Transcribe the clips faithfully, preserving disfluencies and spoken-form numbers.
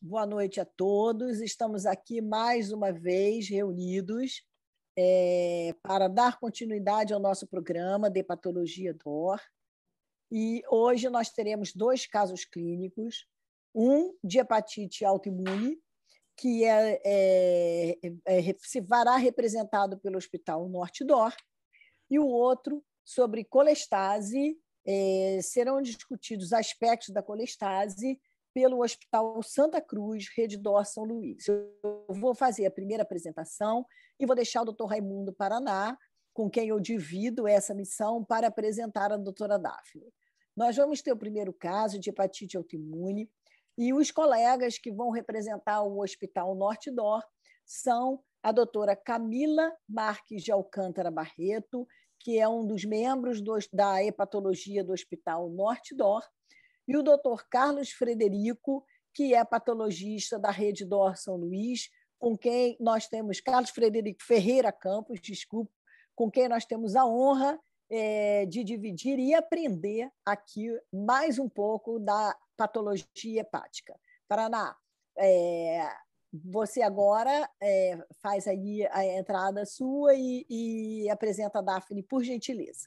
Boa noite a todos. Estamos aqui mais uma vez reunidos é, para dar continuidade ao nosso programa de Hepatologia D O R. E hoje nós teremos dois casos clínicos, um de hepatite autoimune, que é, é, é, se fará representado pelo Hospital Norte D O R, e o outro sobre colestase. É, serão discutidos aspectos da colestase pelo Hospital Santa Cruz, Rede D O R São Luís. Eu vou fazer a primeira apresentação e vou deixar o doutor Raimundo Paraná, com quem eu divido essa missão, para apresentar a doutora Daphne. Nós vamos ter o primeiro caso de hepatite autoimune, e os colegas que vão representar o Hospital Norte D O R são a doutora Camila Marques de Alcântara Barreto, que é um dos membros do, da hepatologia do Hospital Norte D O R, e o doutor Carlos Frederico, que é patologista da Rede D O R São Luís, com quem nós temos, Carlos Frederico Ferreira Campos, desculpe, com quem nós temos a honra é, de dividir e aprender aqui mais um pouco da patologia hepática. Paraná, é, você agora é, faz aí a entrada sua e, e apresenta a Daphne, por gentileza.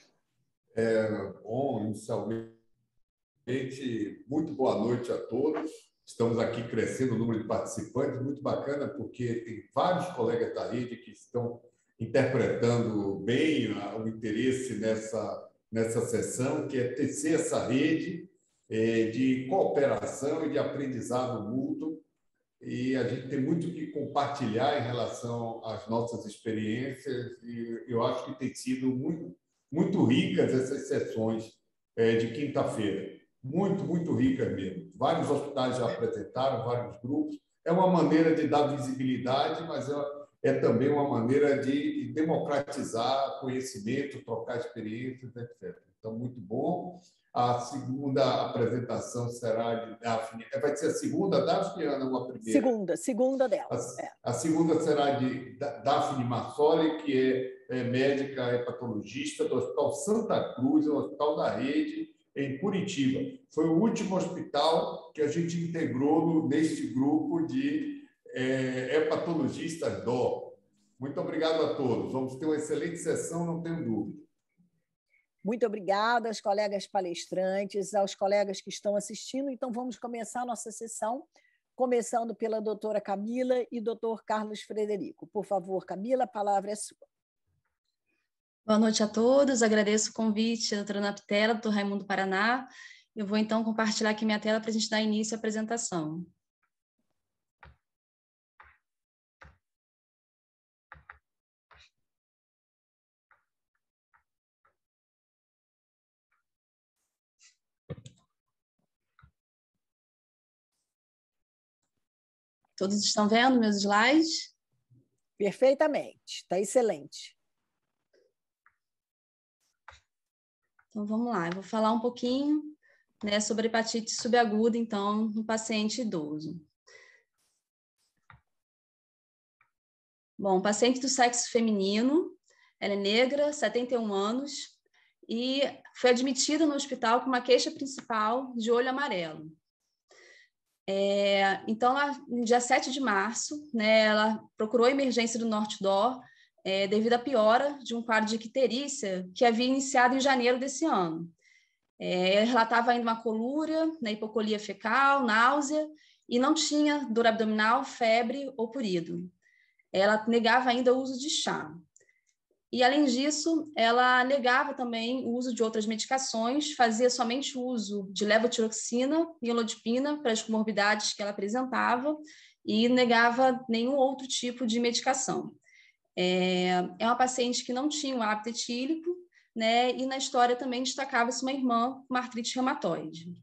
É, bom, inicialmente, muito boa noite a todos. Estamos aqui crescendo o número de participantes, muito bacana, porque tem vários colegas da rede que estão interpretando bem o interesse nessa, nessa sessão, que é tecer essa rede é, de cooperação e de aprendizado mútuo. E a gente tem muito que compartilhar em relação às nossas experiências, e eu acho que tem sido muito, muito ricas essas sessões é, de quinta-feira. Muito, muito ricas mesmo. Vários hospitais já apresentaram, vários grupos. É uma maneira de dar visibilidade, mas é, é também uma maneira de democratizar conhecimento, trocar experiências, etcétera. Então, muito bom. A segunda apresentação será de Daphne. Vai ser a segunda, Daphne, ou a primeira? Segunda, segunda dela. A, é. a segunda será de Daphne Massoli, que é, é médica hepatologista do Hospital Santa Cruz, o Hospital da Rede, em Curitiba. Foi o último hospital que a gente integrou no, neste grupo de é, hepatologistas D O R. Muito obrigado a todos. Vamos ter uma excelente sessão, não tenho dúvida. Muito obrigada aos colegas palestrantes, aos colegas que estão assistindo. Então, vamos começar a nossa sessão, começando pela doutora Camila e doutor Carlos Frederico. Por favor, Camila, a palavra é sua. Boa noite a todos, agradeço o convite da doutora Naptela, doutor Raimundo Paraná. Eu vou, então, compartilhar aqui minha tela para a gente dar início à apresentação. Todos estão vendo meus slides? Perfeitamente, está excelente. Então, vamos lá, eu vou falar um pouquinho, né, sobre hepatite subaguda, então, no paciente idoso. Bom, paciente do sexo feminino, ela é negra, setenta e um anos, e foi admitida no hospital com uma queixa principal de olho amarelo. É, então, no dia sete de março, né, ela procurou a emergência do Norte D O R é, devido à piora de um quadro de icterícia que havia iniciado em janeiro desse ano. É, ela relatava ainda uma colúria, né, hipocolia fecal, náusea, e não tinha dor abdominal, febre ou purido. Ela negava ainda o uso de chá. E, além disso, ela negava também o uso de outras medicações, fazia somente uso de levotiroxina e elodipina para as comorbidades que ela apresentava e negava nenhum outro tipo de medicação. É, é uma paciente que não tinha um hábito etílico, né, e na história também destacava-se uma irmã com artrite reumatoide.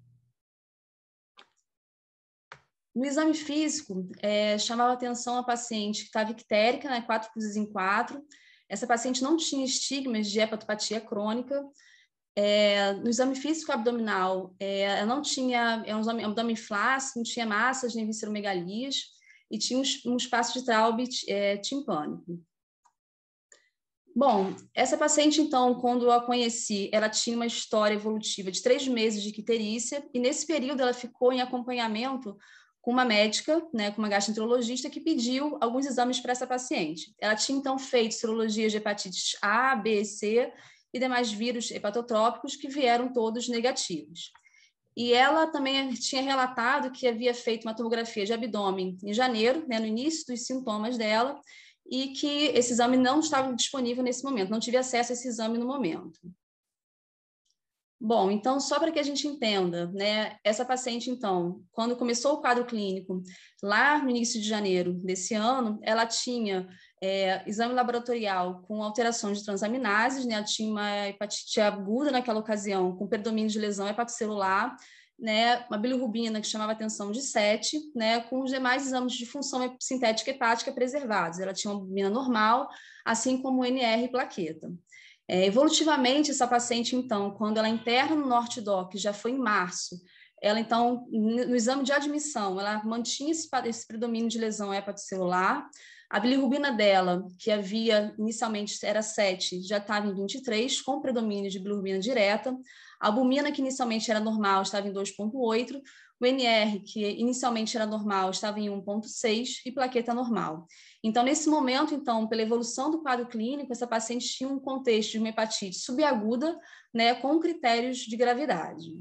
No exame físico, é, chamava atenção a paciente que estava ictérica, né, quatro cruzes em quatro. Essa paciente não tinha estigmas de hepatopatia crônica. É, no exame físico abdominal, é, ela não tinha é um exame, abdômen flácido, não tinha massas nem visceromegalias, e tinha um, um espaço de Traube é, timpânico. Bom, essa paciente, então, quando eu a conheci, ela tinha uma história evolutiva de três meses de icterícia, e nesse período ela ficou em acompanhamento com uma médica, né, com uma gastroenterologista, que pediu alguns exames para essa paciente. Ela tinha, então, feito sorologia de hepatites A, B, C e demais vírus hepatotrópicos que vieram todos negativos. E ela também tinha relatado que havia feito uma tomografia de abdômen em janeiro, né, no início dos sintomas dela, e que esse exame não estava disponível nesse momento, não tive acesso a esse exame no momento. Bom, então, só para que a gente entenda, né, essa paciente, então, quando começou o quadro clínico, lá no início de janeiro desse ano, ela tinha é, exame laboratorial com alterações de transaminases, né, ela tinha uma hepatite aguda naquela ocasião, com predomínio de lesão hepatocelular, né, uma bilirrubina que chamava atenção de sete, né, com os demais exames de função sintética hepática preservados. Ela tinha uma albumina normal, assim como o N R e plaqueta. É, evolutivamente, essa paciente, então, quando ela interna no Norte-Doc, já foi em março, ela, então, no exame de admissão, ela mantinha esse, esse predomínio de lesão hepatocelular. A bilirrubina dela, que havia inicialmente era sete, já estava em vinte e três, com predomínio de bilirrubina direta. A albumina, que inicialmente era normal, estava em dois vírgula oito. O N R, que inicialmente era normal, estava em um vírgula seis e plaqueta normal. Então, nesse momento, então, pela evolução do quadro clínico, essa paciente tinha um contexto de uma hepatite subaguda, né, com critérios de gravidade.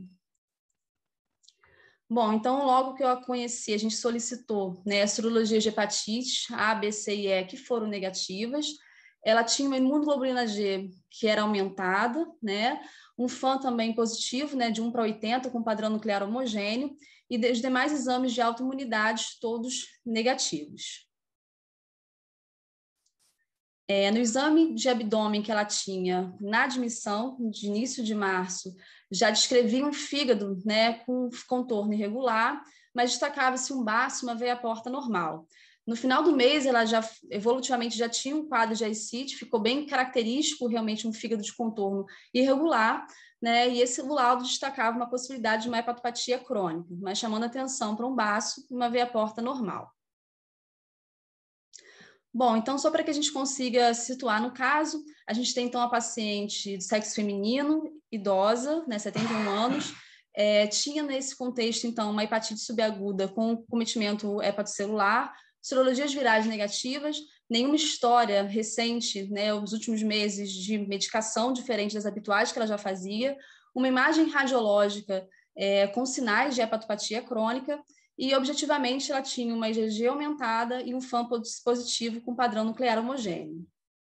Bom, então, logo que eu a conheci, a gente solicitou, né, a sorologia de hepatite A, B, C e E, que foram negativas. Ela tinha uma imunoglobulina G, que era aumentada, né, um F A M também positivo, né, de um para oitenta, com padrão nuclear homogêneo, e os demais exames de autoimunidade, todos negativos. É, no exame de abdômen que ela tinha na admissão, de início de março, já descrevia um fígado, né, com contorno irregular, mas destacava-se um baço, uma veia porta normal. No final do mês, ela já evolutivamente já tinha um quadro de ascite, ficou bem característico realmente um fígado de contorno irregular, né, e esse laudo destacava uma possibilidade de uma hepatopatia crônica, mas chamando atenção para um baço e uma veia porta normal. Bom, então, só para que a gente consiga situar no caso, a gente tem, então, a paciente de sexo feminino, idosa, né, setenta e um anos, é, tinha nesse contexto, então, uma hepatite subaguda com cometimento hepatocelular, sorologias virais negativas, nenhuma história recente, né, os últimos meses de medicação diferente das habituais que ela já fazia, uma imagem radiológica é, com sinais de hepatopatia crônica, e, objetivamente, ela tinha uma I G G aumentada e um F A M positivo com padrão nuclear homogêneo.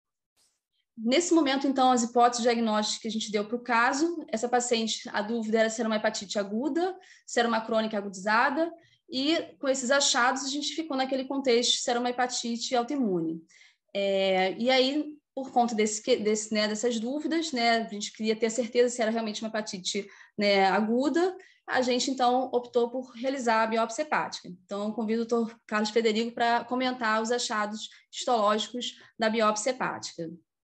Nesse momento, então, as hipóteses diagnósticas que a gente deu para o caso, essa paciente, a dúvida era se era uma hepatite aguda, se era uma crônica agudizada, e com esses achados a gente ficou naquele contexto se era uma hepatite autoimune. É, e aí, por conta desse, desse, né, dessas dúvidas, né, a gente queria ter certeza se era realmente uma hepatite, né, aguda, a gente, então, optou por realizar a biópsia hepática. Então, convido o doutor Carlos Frederico para comentar os achados histológicos da biópsia hepática.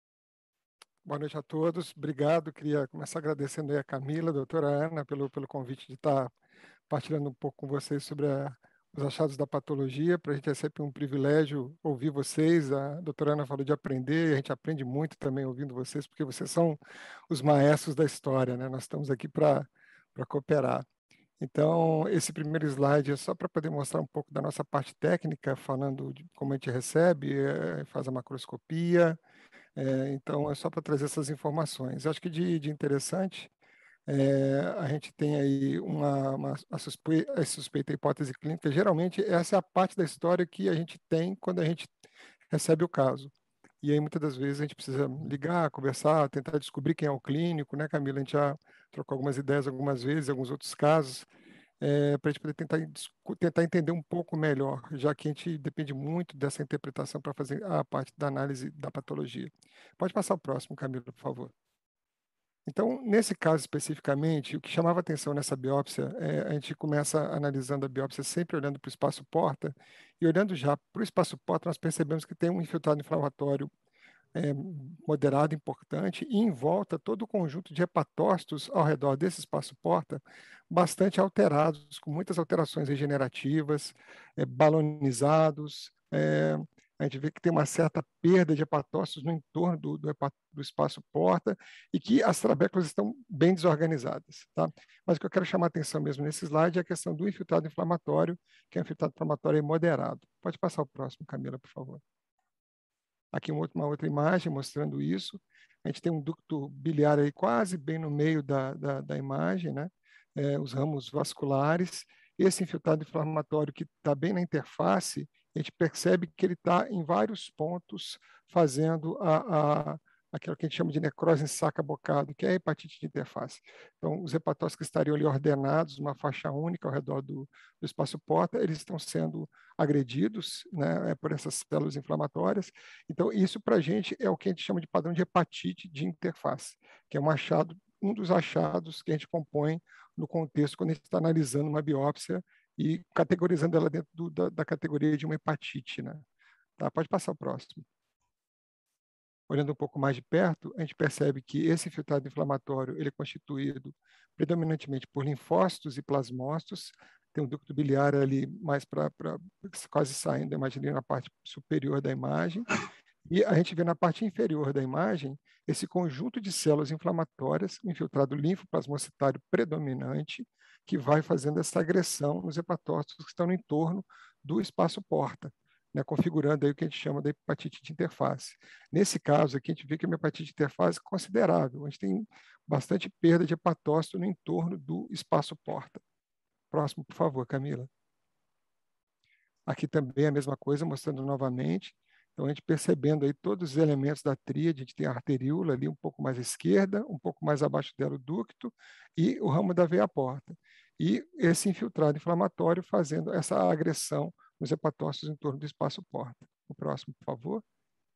Boa noite a todos. Obrigado. Queria começar agradecendo aí a Camila, a doutora Ana, pelo, pelo convite de estar partilhando um pouco com vocês sobre a, os achados da patologia. Para a gente é sempre um privilégio ouvir vocês. A doutora Ana falou de aprender, e a gente aprende muito também ouvindo vocês, porque vocês são os maestros da história, né? Nós estamos aqui para para cooperar. Então, esse primeiro slide é só para poder mostrar um pouco da nossa parte técnica, falando de como a gente recebe, é, faz a macroscopia. É, então, é só para trazer essas informações. Acho que de, de interessante, é, a gente tem aí uma, uma a suspeita, a suspeita hipótese clínica. Geralmente, essa é a parte da história que a gente tem quando a gente recebe o caso. E aí, muitas das vezes, a gente precisa ligar, conversar, tentar descobrir quem é o clínico, né, Camila? A gente já trocou algumas ideias algumas vezes, alguns outros casos, é, para a gente poder tentar, tentar entender um pouco melhor, já que a gente depende muito dessa interpretação para fazer a parte da análise da patologia. Pode passar o próximo, Camila, por favor. Então, nesse caso especificamente, o que chamava atenção nessa biópsia, é, a gente começa analisando a biópsia sempre olhando para o espaço porta, e olhando já para o espaço porta, nós percebemos que tem um infiltrado inflamatório é, moderado, importante, e em volta todo o conjunto de hepatócitos ao redor desse espaço porta, bastante alterados, com muitas alterações regenerativas, é, balonizados. É, a gente vê que tem uma certa perda de hepatócitos no entorno do, do, do espaço porta e que as trabéculas estão bem desorganizadas. Tá? Mas o que eu quero chamar a atenção mesmo nesse slide é a questão do infiltrado inflamatório, que é um infiltrado inflamatório moderado. Pode passar o próximo, Camila, por favor. Aqui uma outra imagem mostrando isso. A gente tem um ducto biliar aí quase bem no meio da, da, da imagem, né? É, os ramos vasculares. Esse infiltrado inflamatório que está bem na interface, a gente percebe que ele está em vários pontos fazendo a, a, aquilo que a gente chama de necrose em saca-bocado, que é a hepatite de interface. Então, os hepatócitos que estariam ali ordenados, uma faixa única ao redor do, do espaço porta, eles estão sendo agredidos, né, por essas células inflamatórias. Então, isso para a gente é o que a gente chama de padrão de hepatite de interface, que é um achado, um dos achados que a gente compõe no contexto quando a gente está analisando uma biópsia e categorizando ela dentro do, da, da categoria de uma hepatite, né? Tá, pode passar o próximo. Olhando um pouco mais de perto, a gente percebe que esse infiltrado inflamatório ele é constituído predominantemente por linfócitos e plasmócitos. Tem um ducto biliar ali mais para quase saindo, imagine na parte superior da imagem. E a gente vê na parte inferior da imagem esse conjunto de células inflamatórias, infiltrado linfoplasmocitário predominante, que vai fazendo essa agressão nos hepatócitos que estão no entorno do espaço porta, né, configurando aí o que a gente chama de hepatite de interface. Nesse caso aqui, a gente vê que é uma hepatite de interface considerável. A gente tem bastante perda de hepatócito no entorno do espaço porta. Próximo, por favor, Camila. Aqui também a mesma coisa, mostrando novamente. Então, a gente percebendo aí todos os elementos da tríade, a gente tem a arteríola ali um pouco mais à esquerda, um pouco mais abaixo dela o ducto e o ramo da veia porta. E esse infiltrado inflamatório fazendo essa agressão nos hepatócitos em torno do espaço porta. O próximo, por favor.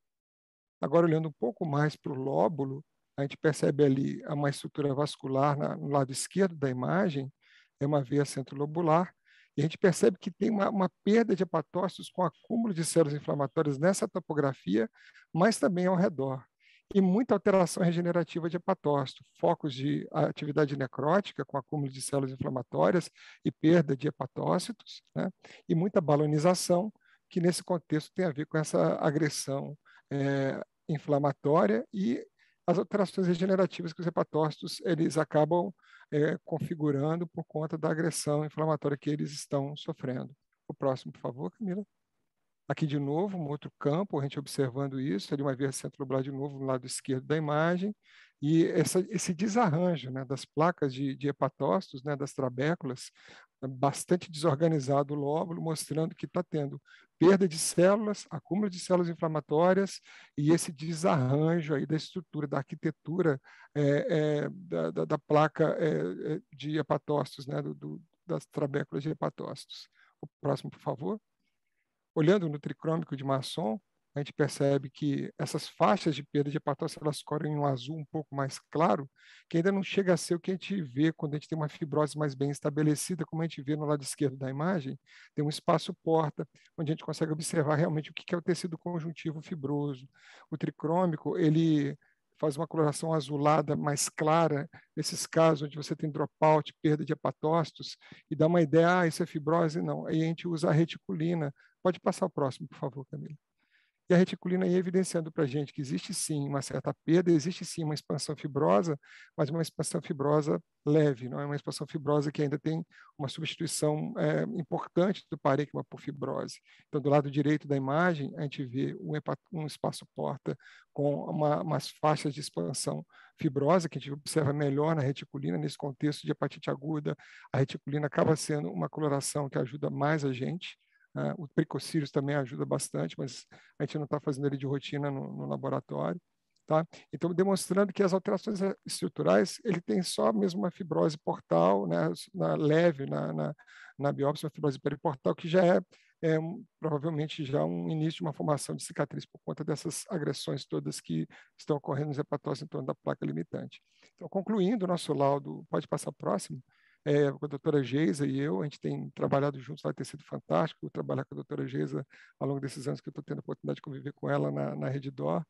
Agora, olhando um pouco mais para o lóbulo, a gente percebe ali uma estrutura vascular na, no lado esquerdo da imagem, é uma veia centrolobular, e a gente percebe que tem uma, uma perda de hepatócitos com acúmulo de células inflamatórias nessa topografia, mas também ao redor. E muita alteração regenerativa de hepatócito, focos de atividade necrótica com acúmulo de células inflamatórias e perda de hepatócitos, né? E muita balonização, que nesse contexto tem a ver com essa agressão é, inflamatória e as alterações regenerativas que os hepatócitos eles acabam é, configurando por conta da agressão inflamatória que eles estão sofrendo. O próximo, por favor, Camila. Aqui de novo, um outro campo, a gente observando isso, ali uma veia centrolobular de novo no lado esquerdo da imagem, e essa, esse desarranjo, né, das placas de, de hepatócitos, né, das trabéculas, bastante desorganizado o lóbulo, mostrando que está tendo perda de células, acúmulo de células inflamatórias e esse desarranjo aí da estrutura, da arquitetura é, é, da, da, da placa é, de hepatócitos, né, do, do, das trabéculas de hepatócitos. O próximo, por favor. Olhando no tricrômico de Masson, a gente percebe que essas faixas de perda de hepatócito elas correm em um azul um pouco mais claro, que ainda não chega a ser o que a gente vê quando a gente tem uma fibrose mais bem estabelecida, como a gente vê no lado esquerdo da imagem, tem um espaço porta, onde a gente consegue observar realmente o que é o tecido conjuntivo fibroso. O tricrômico, ele faz uma coloração azulada mais clara, nesses casos onde você tem dropout, perda de hepatócitos, e dá uma ideia, ah, isso é fibrose? Não. Aí a gente usa a reticulina. Pode passar o próximo, por favor, Camila. E a reticulina aí evidenciando para a gente que existe sim uma certa perda, existe sim uma expansão fibrosa, mas uma expansão fibrosa leve, não é uma expansão fibrosa que ainda tem uma substituição é, importante do parênquima por fibrose. Então, do lado direito da imagem, a gente vê um, um espaço porta com uma, umas faixas de expansão fibrosa, que a gente observa melhor na reticulina, nesse contexto de hepatite aguda. A reticulina acaba sendo uma coloração que ajuda mais a gente. Uh, o tricocílios também ajuda bastante, mas a gente não está fazendo ele de rotina no, no laboratório. Tá? Então, demonstrando que as alterações estruturais, ele tem só mesmo uma fibrose portal, né, na, leve na, na, na biópsia, uma fibrose periportal, que já é, é um, provavelmente já um início de uma formação de cicatriz por conta dessas agressões todas que estão ocorrendo nos hepatócitos em torno da placa limitante. Então, concluindo o nosso laudo, pode passar próximo? É, com a doutora Geisa e eu, a gente tem trabalhado juntos, vai ter sido fantástico trabalhar com a doutora Geisa ao longo desses anos que eu estou tendo a oportunidade de conviver com ela na, na Rede D O R.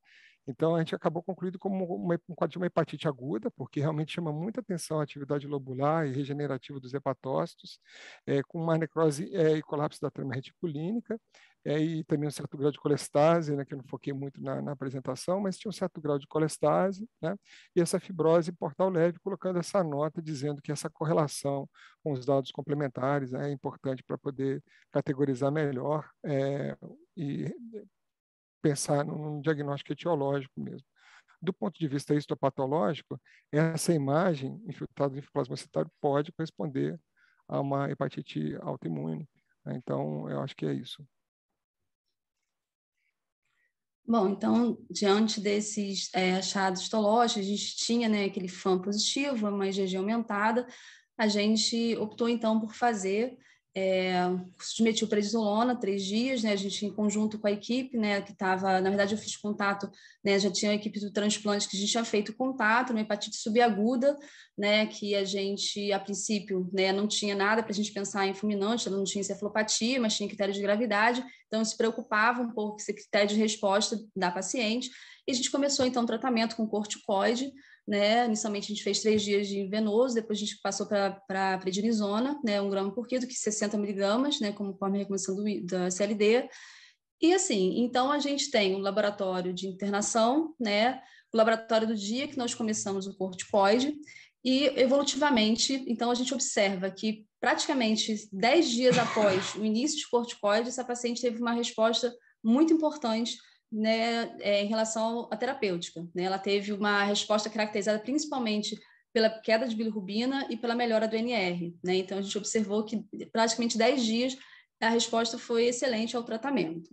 Então, a gente acabou concluindo como uma, um quadro de uma hepatite aguda, porque realmente chama muita atenção a atividade lobular e regenerativa dos hepatócitos, é, com uma necrose é, e colapso da trama reticulínica, é, e também um certo grau de colestase, né, que eu não foquei muito na, na apresentação, mas tinha um certo grau de colestase, né, e essa fibrose portal leve, colocando essa nota dizendo que essa correlação com os dados complementares é importante para poder categorizar melhor é, e pensar num diagnóstico etiológico mesmo. Do ponto de vista histopatológico, essa imagem infiltrada de plasmocitário pode corresponder a uma hepatite autoimune. Então, eu acho que é isso. Bom, então, diante desses é, achados histológicos, a gente tinha, né, aquele F A M positivo, uma I G G aumentada, a gente optou, então, por fazer é, curso de metilprednisolona, três dias, né, a gente em conjunto com a equipe, né, que estava, na verdade eu fiz contato, né, já tinha a equipe do transplante que a gente tinha feito contato, uma hepatite subaguda, né, que a gente, a princípio, né, não tinha nada para a gente pensar em fulminante, ela não tinha encefalopatia, mas tinha critério de gravidade, então se preocupava um pouco com esse critério de resposta da paciente, e a gente começou, então, o tratamento com corticoide, né? Inicialmente a gente fez três dias de venoso, depois a gente passou para a prednisona, né? Um grama por quilo, que sessenta miligramas, né? Como conforme a recomendação do, da C L D. E assim, então a gente tem o laboratório de internação, né? O laboratório do dia que nós começamos o corticoide, e evolutivamente, então a gente observa que praticamente dez dias após o início de corticoide, essa paciente teve uma resposta muito importante, né, é, em relação à terapêutica, né? Ela teve uma resposta caracterizada principalmente pela queda de bilirrubina e pela melhora do N R, né? Então a gente observou que praticamente dez dias a resposta foi excelente ao tratamento.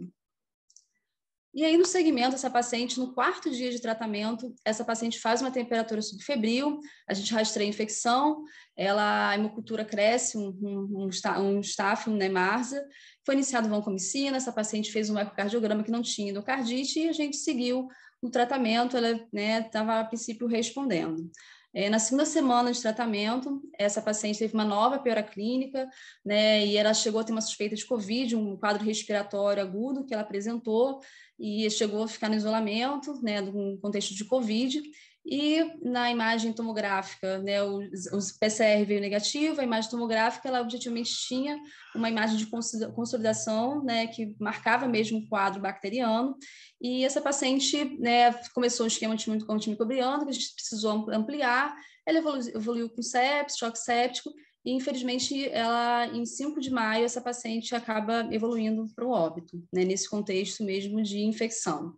E aí, no segmento, essa paciente, no quarto dia de tratamento, essa paciente faz uma temperatura subfebril, a gente rastreia a infecção, ela, a hemocultura cresce, um, um, um staff, um Nemarza, foi iniciado vancomicina, essa paciente fez um ecocardiograma que não tinha endocardite e a gente seguiu o tratamento, ela estava, né, a princípio, respondendo. É, na segunda semana de tratamento, essa paciente teve uma nova piora clínica, né, e ela chegou a ter uma suspeita de Covid, um quadro respiratório agudo que ela apresentou, e chegou a ficar no isolamento, né, no contexto de Covid, e na imagem tomográfica, né, os, os P C R veio negativo, a imagem tomográfica, ela objetivamente tinha uma imagem de consolidação, né, que marcava mesmo o quadro bacteriano, e essa paciente, né, começou um esquema antimicrobiano, que a gente precisou ampliar, ela evoluiu, evoluiu com sepsis, choque séptico, e, infelizmente, ela, em cinco de maio, essa paciente acaba evoluindo para o óbito, né, nesse contexto mesmo de infecção.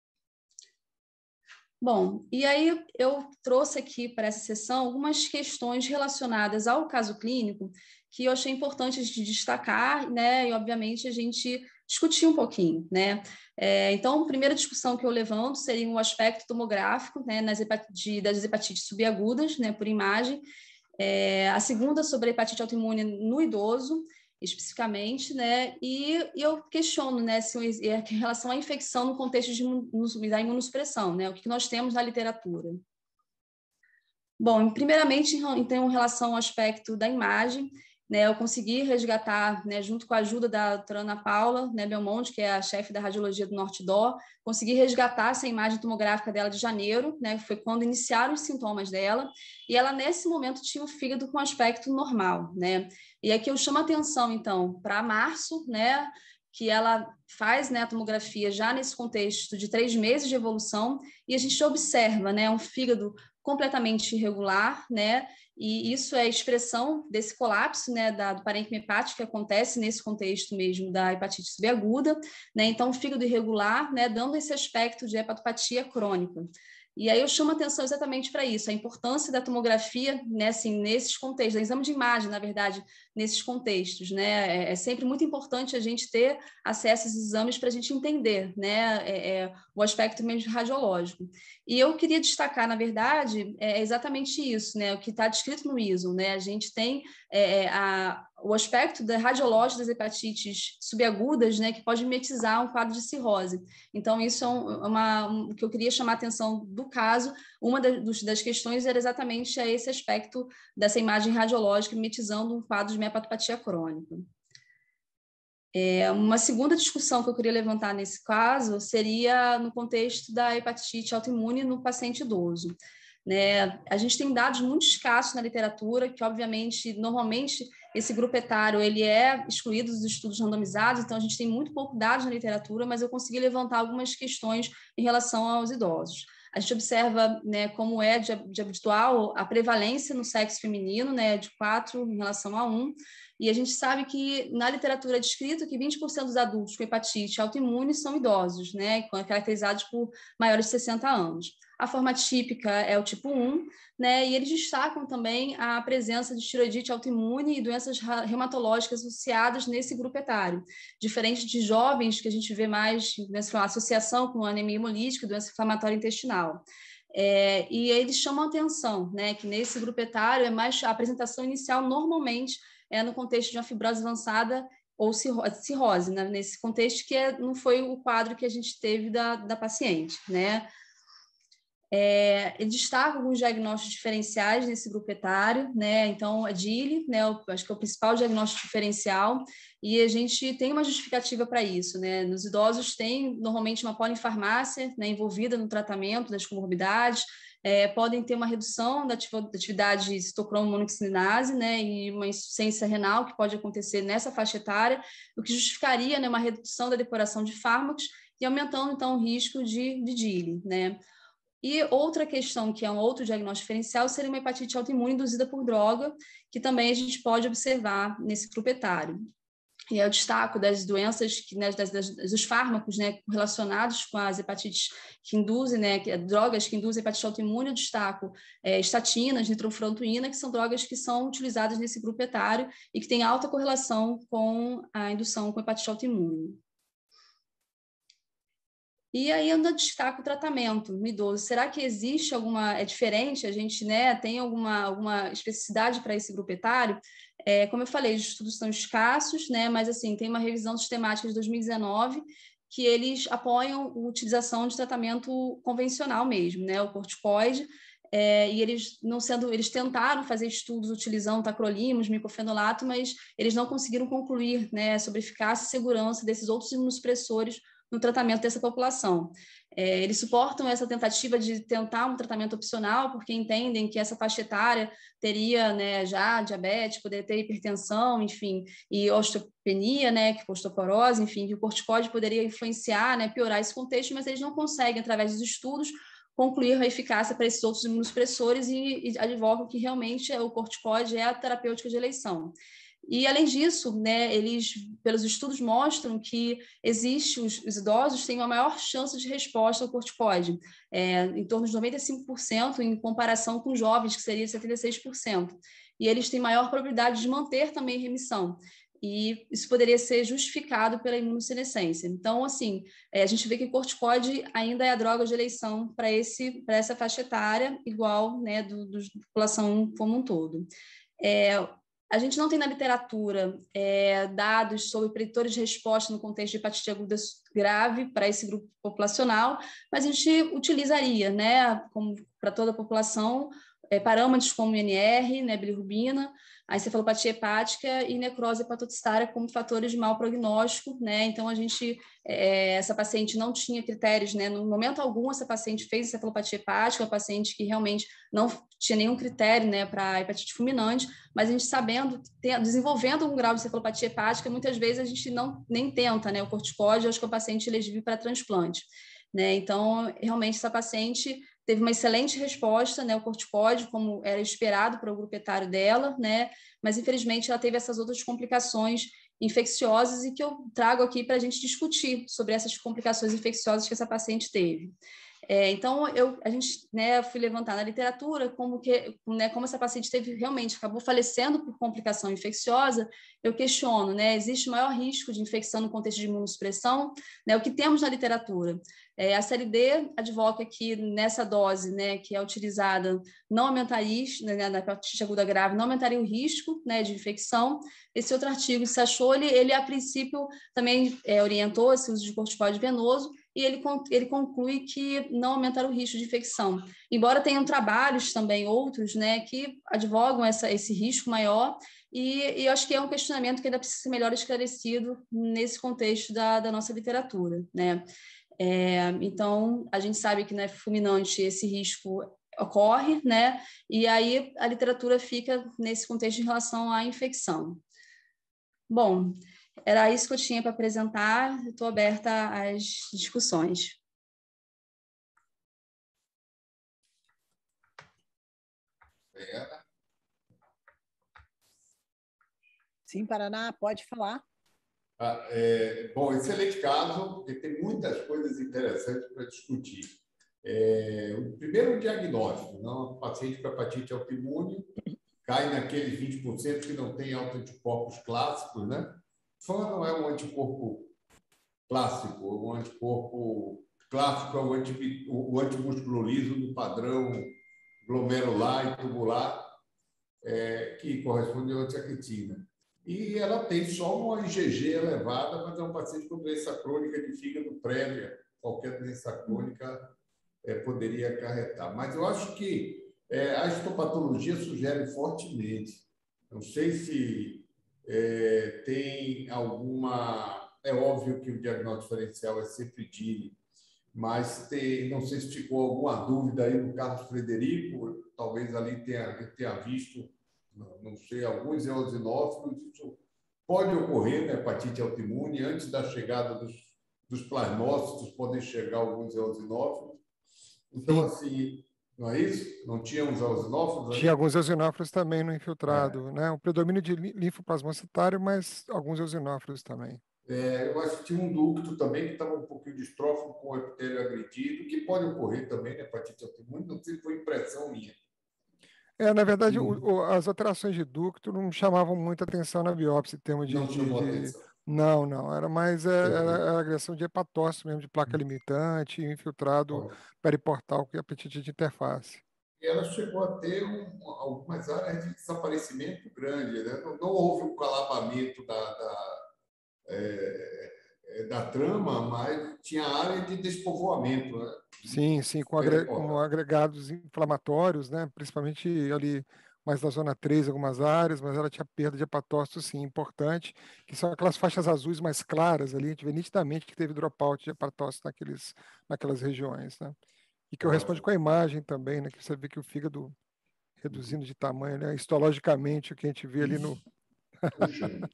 Bom, e aí eu trouxe aqui para essa sessão algumas questões relacionadas ao caso clínico que eu achei importante de destacar, né, e, obviamente, a gente discutir um pouquinho, né. É, então, a primeira discussão que eu levanto seria o aspecto tomográfico, né, nas hepatite, das hepatites subagudas, né, por imagem. É, a segunda sobre a hepatite autoimune no idoso, especificamente, né? E, e eu questiono, né, se em relação à infecção no contexto de, da imunossupressão, né? O que nós temos na literatura. Bom, primeiramente, então, em relação ao aspecto da imagem, né, eu consegui resgatar, né, junto com a ajuda da doutora Ana Paula, né, Belmonte, que é a chefe da radiologia do Norte D O, consegui resgatar essa imagem tomográfica dela de janeiro, né, foi quando iniciaram os sintomas dela, e ela, nesse momento, tinha o fígado com aspecto normal, né, e aqui eu chamo a atenção, então, para março, né, que ela faz, né, a tomografia já nesse contexto de três meses de evolução, e a gente observa, né, um fígado completamente irregular, né, e isso é a expressão desse colapso, né, da, do parênquima hepático que acontece nesse contexto mesmo da hepatite subaguda, né, então o fígado irregular, né, dando esse aspecto de hepatopatia crônica. E aí eu chamo a atenção exatamente para isso, a importância da tomografia, né, assim, nesses contextos, do exame de imagem, na verdade, nesses contextos, né, é, é sempre muito importante a gente ter acesso a esses exames para a gente entender, né, é, é, o aspecto mesmo radiológico. E eu queria destacar, na verdade, é exatamente isso, né, o que está descrito no I S O, né, a gente tem é, a, o aspecto da radiológica das hepatites subagudas, né, que pode mimetizar um quadro de cirrose. Então, isso é um, uma, um, que eu queria chamar a atenção do caso. Uma das, das questões era exatamente esse aspecto dessa imagem radiológica mimetizando um quadro de hepatopatia crônica. É, uma segunda discussão que eu queria levantar nesse caso seria no contexto da hepatite autoimune no paciente idoso. Né? A gente tem dados muito escassos na literatura, que obviamente, normalmente, esse grupo etário ele é excluído dos estudos randomizados, então a gente tem muito pouco dados na literatura, mas eu consegui levantar algumas questões em relação aos idosos. A gente observa, né, como é de, de habitual a prevalência no sexo feminino, né, de quatro em relação a um, e a gente sabe que na literatura é descrito que vinte por cento dos adultos com hepatite autoimune são idosos, né, caracterizados por maiores de sessenta anos. A forma típica é o tipo um, né, e eles destacam também a presença de tireoidite autoimune e doenças reumatológicas associadas nesse grupo etário, diferente de jovens que a gente vê mais nessa associação com anemia hemolítica e doença inflamatória intestinal. É, e eles chamam a atenção, né, que nesse grupo etário é mais a apresentação inicial normalmente é no contexto de uma fibrose avançada ou cirrose, né, nesse contexto que é, não foi o quadro que a gente teve da, da paciente, né? É, ele destaca alguns diagnósticos diferenciais nesse grupo etário, né? Então, a D I L I, né? Eu acho que é o principal diagnóstico diferencial, e a gente tem uma justificativa para isso, né? Nos idosos tem normalmente uma polifarmácia, né, envolvida no tratamento das comorbidades, é, podem ter uma redução da atividade citocromomonoxidase, né, e uma insuficiência renal que pode acontecer nessa faixa etária, o que justificaria, né, uma redução da depuração de fármacos e aumentando, então, o risco de, de D I L I, né? E outra questão, que é um outro diagnóstico diferencial, seria uma hepatite autoimune induzida por droga, que também a gente pode observar nesse grupo etário. E é o destaque das doenças, que, né, das, das, dos fármacos, né, relacionados com as hepatites que induzem, né, que, drogas que induzem hepatite autoimune, eu destaco é, estatinas, nitrofurantoína, que são drogas que são utilizadas nesse grupo etário e que têm alta correlação com a indução com hepatite autoimune. E aí eu ainda destaco o tratamento no idoso. Será que existe alguma... É diferente? A gente, né, tem alguma, alguma especificidade para esse grupo etário? É, como eu falei, os estudos são escassos, né, mas assim, tem uma revisão sistemática de dois mil e dezenove que eles apoiam a utilização de tratamento convencional mesmo, né, o corticoide, é, e eles não sendo, eles tentaram fazer estudos utilizando tacrolimus, micofenolato, mas eles não conseguiram concluir, né, sobre eficácia e segurança desses outros imunossupressores no tratamento dessa população. É, eles suportam essa tentativa de tentar um tratamento opcional, porque entendem que essa faixa etária teria, né, já diabetes, poderia ter hipertensão, enfim, e osteopenia, né, que osteoporose, enfim, que o corticoide poderia influenciar, né, piorar esse contexto, mas eles não conseguem, através dos estudos, concluir a eficácia para esses outros imunossupressores e, e advogam que realmente o corticoide é a terapêutica de eleição. E, além disso, né, eles, pelos estudos, mostram que existe, os, os idosos têm uma maior chance de resposta ao corticoide, é, em torno de noventa e cinco por cento, em comparação com jovens, que seria setenta e seis por cento. E eles têm maior probabilidade de manter também remissão. E isso poderia ser justificado pela imunossenescência. Então, assim, é, a gente vê que o corticoide ainda é a droga de eleição para esse, para essa faixa etária, igual, né, do, do, da população como um todo. É, A gente não tem na literatura é, dados sobre preditores de resposta no contexto de hepatite aguda grave para esse grupo populacional, mas a gente utilizaria, né, como para toda a população, é, parâmetros como I N R, né, bilirrubina, a encefalopatia hepática e necrose hepatocistária como fatores de mau prognóstico, né? Então, a gente, é, essa paciente não tinha critérios, né? No momento algum, essa paciente fez encefalopatia hepática, uma paciente que realmente não tinha nenhum critério, né, para hepatite fulminante, mas a gente sabendo, desenvolvendo um grau de encefalopatia hepática, muitas vezes a gente não nem tenta, né, o corticóide, acho que é o paciente elegível para transplante, né? Então, realmente, essa paciente teve uma excelente resposta, né, o corticóide, como era esperado para o grupo etário dela, né, mas infelizmente ela teve essas outras complicações infecciosas e que eu trago aqui para a gente discutir sobre essas complicações infecciosas que essa paciente teve. É, então, eu, a gente, né, fui levantar na literatura como, que, né, como essa paciente teve, realmente acabou falecendo por complicação infecciosa. Eu questiono, né, existe maior risco de infecção no contexto de imunossupressão? Né, o que temos na literatura? É, a série D advoca que nessa dose, né, que é utilizada, não aumentaria, né, na hepatite aguda grave, não aumentaria o risco, né, de infecção. Esse outro artigo, Sacholi, ele a princípio também é, orientou esse uso de corticoide venoso, e ele, ele conclui que não aumentaram o risco de infecção. Embora tenham trabalhos também, outros, né, que advogam essa, esse risco maior, e, e eu acho que é um questionamento que ainda precisa ser melhor esclarecido nesse contexto da, da nossa literatura, né? É, então, a gente sabe que, né, fulminante esse risco ocorre, né? E aí a literatura fica nesse contexto em relação à infecção. Bom, era isso que eu tinha para apresentar, estou aberta às discussões. Sim, Paraná, pode falar. Ah, é, bom, excelente caso, porque tem muitas coisas interessantes para discutir. É, o primeiro, o diagnóstico, não, o paciente com hepatite autoimune cai naqueles vinte por cento que não tem autoanticorpos clássicos, né? F A N não é um anticorpo clássico, um anticorpo clássico é o, anti, o antimusculo liso do padrão glomerular e tubular, é, que corresponde à antiacritina. E ela tem só uma I G G elevada, mas é um paciente com doença crônica de fígado prévia. Qualquer doença crônica é, poderia acarretar. Mas eu acho que é, a histopatologia sugere fortemente. Não sei se é, tem alguma... É óbvio que o diagnóstico diferencial é sempre D I N, mas tem, não sei se ficou alguma dúvida aí no Carlos Frederico, talvez ali tenha, tenha visto, não sei, alguns eosinófilos. Isso pode ocorrer na hepatite autoimune, antes da chegada dos, dos plasmócitos, podem chegar alguns eosinófilos. Então, Sim. assim, não é isso? Não tinha uns eosinófilos ali? Tinha alguns eosinófilos também no infiltrado, é. né? O predomínio de linfoplasmocitário, mas alguns eosinófilos também. É, eu acho que tinha um ducto também que estava um pouquinho distrófico com o epitélio agredido, que pode ocorrer também na hepatite autoimune, não sei se foi impressão minha. É, na verdade, o, o, as alterações de ducto não chamavam muita atenção na biópsia, em termos de... Não chamou de, de... atenção. Não, não, era mais é, era, era agressão de hepatócito mesmo, de placa limitante, infiltrado Olha. periportal com apetite de interface. E ela chegou a ter um, algumas áreas de desaparecimento grande, né? Não, não houve um calabamento da, da, é, da trama, mas tinha área de despovoamento, né? Sim, sim, com, agre, com agregados inflamatórios, né? Principalmente ali mais na zona três, algumas áreas, mas ela tinha perda de hepatócito, sim, importante, que são aquelas faixas azuis mais claras ali, a gente vê nitidamente que teve dropout de hepatócito naqueles, naquelas regiões, né? E que corresponde com a imagem também, né? Que você vê que o fígado reduzindo de tamanho, né? Histologicamente, o que a gente vê ali no... Puxa.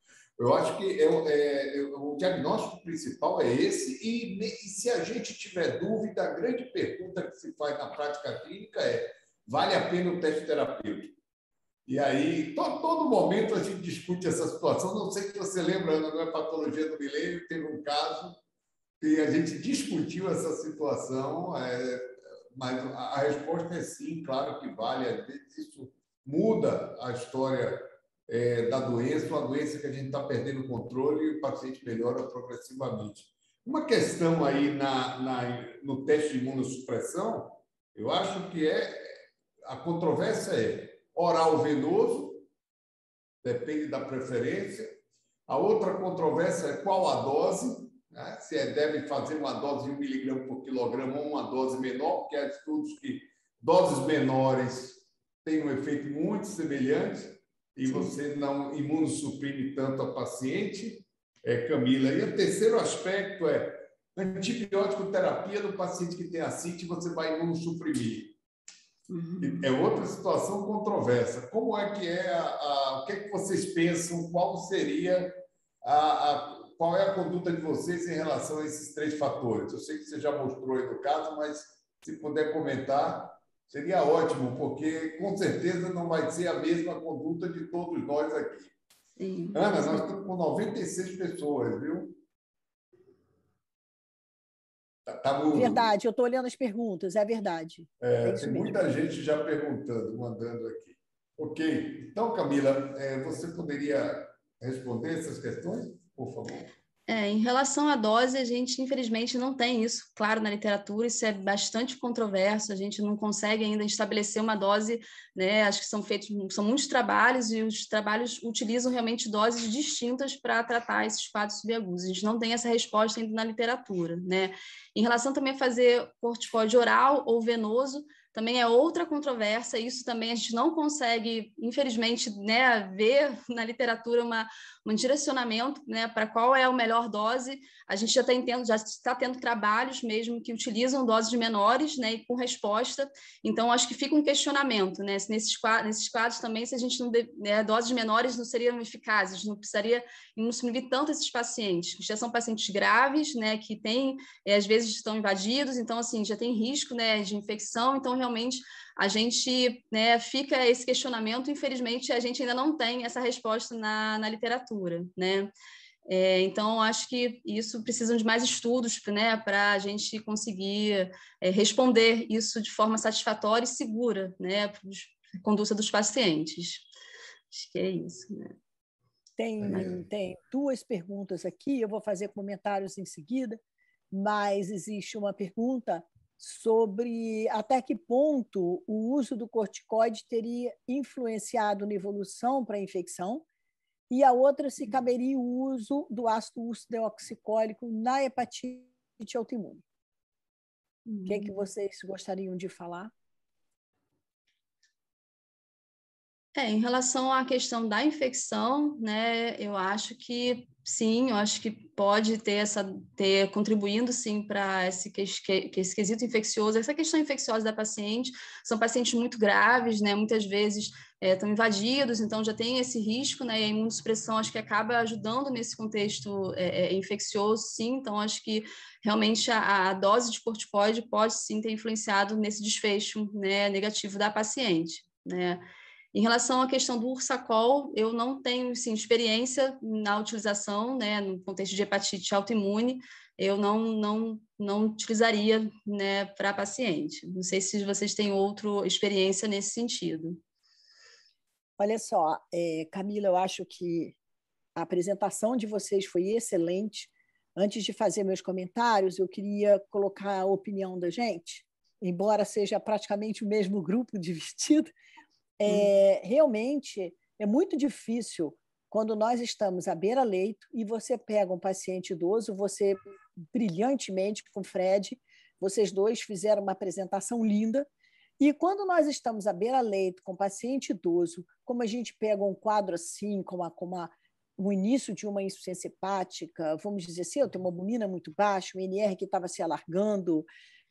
Eu acho que é, é, o diagnóstico principal é esse, e, e se a gente tiver dúvida, a grande pergunta que se faz na prática clínica é: vale a pena o teste terapêutico? E aí, todo, todo momento a gente discute essa situação. Não sei se você lembra, Ana, na Patologia do Milênio, teve um caso que a gente discutiu essa situação, é, mas a, a resposta é sim, claro que vale. Às vezes isso muda a história É, da doença, uma doença que a gente está perdendo o controle e o paciente melhora progressivamente. Uma questão aí na, na, no teste de imunossupressão, eu acho que é a controvérsia é oral venoso, depende da preferência. A outra controvérsia é qual a dose, né? Se é, deve fazer uma dose de um miligrama por quilograma ou uma dose menor, porque há estudos que doses menores têm um efeito muito semelhante e Sim. você não imunossuprime tanto a paciente, é, Camila. E o terceiro aspecto é antibiótico terapia no paciente que tem ascite, você vai imunossuprimir. Uhum. É outra situação controversa. Como é que é a, a, o que é que vocês pensam? Qual seria a, a qual é a conduta de vocês em relação a esses três fatores? Eu sei que você já mostrou aí no caso, mas se puder comentar, seria ótimo, porque com certeza não vai ser a mesma conduta de todos nós aqui. Sim, Ana, sim. Nós estamos com noventa e seis pessoas, viu? Tá, tá mudo. Verdade, eu estou olhando as perguntas, é verdade. É, é isso tem mesmo. muita gente já perguntando, mandando aqui. Ok. Então, Camila, é, você poderia responder essas questões, por favor? É, em relação à dose, a gente infelizmente não tem isso, claro, na literatura, isso é bastante controverso, a gente não consegue ainda estabelecer uma dose, né? Acho que são feitos, são muitos trabalhos e os trabalhos utilizam realmente doses distintas para tratar esses quadros subagudos. A gente não tem essa resposta ainda na literatura, né? Em relação também a fazer corticoide oral ou venoso, também é outra controvérsia, isso também a gente não consegue, infelizmente, né, ver na literatura uma, um direcionamento, né, para qual é a melhor dose. A gente já, tem, já está tendo trabalhos mesmo que utilizam doses menores, né, e com resposta, então acho que fica um questionamento, né, se nesses, nesses quadros também, se a gente não, né, doses menores não seriam eficazes, não precisaria imunosuprimir tanto esses pacientes, já são pacientes graves, né, que têm, é, às vezes estão invadidos, então, assim, já tem risco, né, de infecção, então, realmente, a gente, né, fica esse questionamento, infelizmente, a gente ainda não tem essa resposta na, na literatura, né, é, então, acho que isso precisam de mais estudos, né, para a gente conseguir é, responder isso de forma satisfatória e segura, né, para a conduta dos pacientes. Acho que é isso, né. Tem, tem duas perguntas aqui, eu vou fazer comentários em seguida, mas existe uma pergunta sobre até que ponto o uso do corticoide teria influenciado na evolução para a infecção, e a outra se caberia o uso do ácido ursodeoxicólico na hepatite autoimune. Uhum. O que é que vocês gostariam de falar? É, em relação à questão da infecção, né, eu acho que sim, eu acho que pode ter essa, ter contribuindo sim para esse, que, que esse quesito infeccioso, essa questão infecciosa da paciente, são pacientes muito graves, né, muitas vezes é, estão invadidos, então já tem esse risco, né, e a imunossupressão acho que acaba ajudando nesse contexto é, é, infeccioso, sim, então acho que realmente a, a dose de corticoide pode sim ter influenciado nesse desfecho, né, negativo da paciente, né. Em relação à questão do Ursacol, eu não tenho sim, experiência na utilização, né, no contexto de hepatite autoimune, eu não, não, não utilizaria, né, para paciente. Não sei se vocês têm outra experiência nesse sentido. Olha só, é, Camila, eu acho que a apresentação de vocês foi excelente. Antes de fazer meus comentários, eu queria colocar a opinião da gente, embora seja praticamente o mesmo grupo dividido. É, realmente é muito difícil quando nós estamos à beira-leito e você pega um paciente idoso, você brilhantemente com o Fred, vocês dois fizeram uma apresentação linda, e quando nós estamos à beira-leito com um paciente idoso, como a gente pega um quadro assim, como, a, como a, o início de uma insuficiência hepática, vamos dizer assim, eu tenho uma hemoglobina muito baixa, um N R que estava se alargando,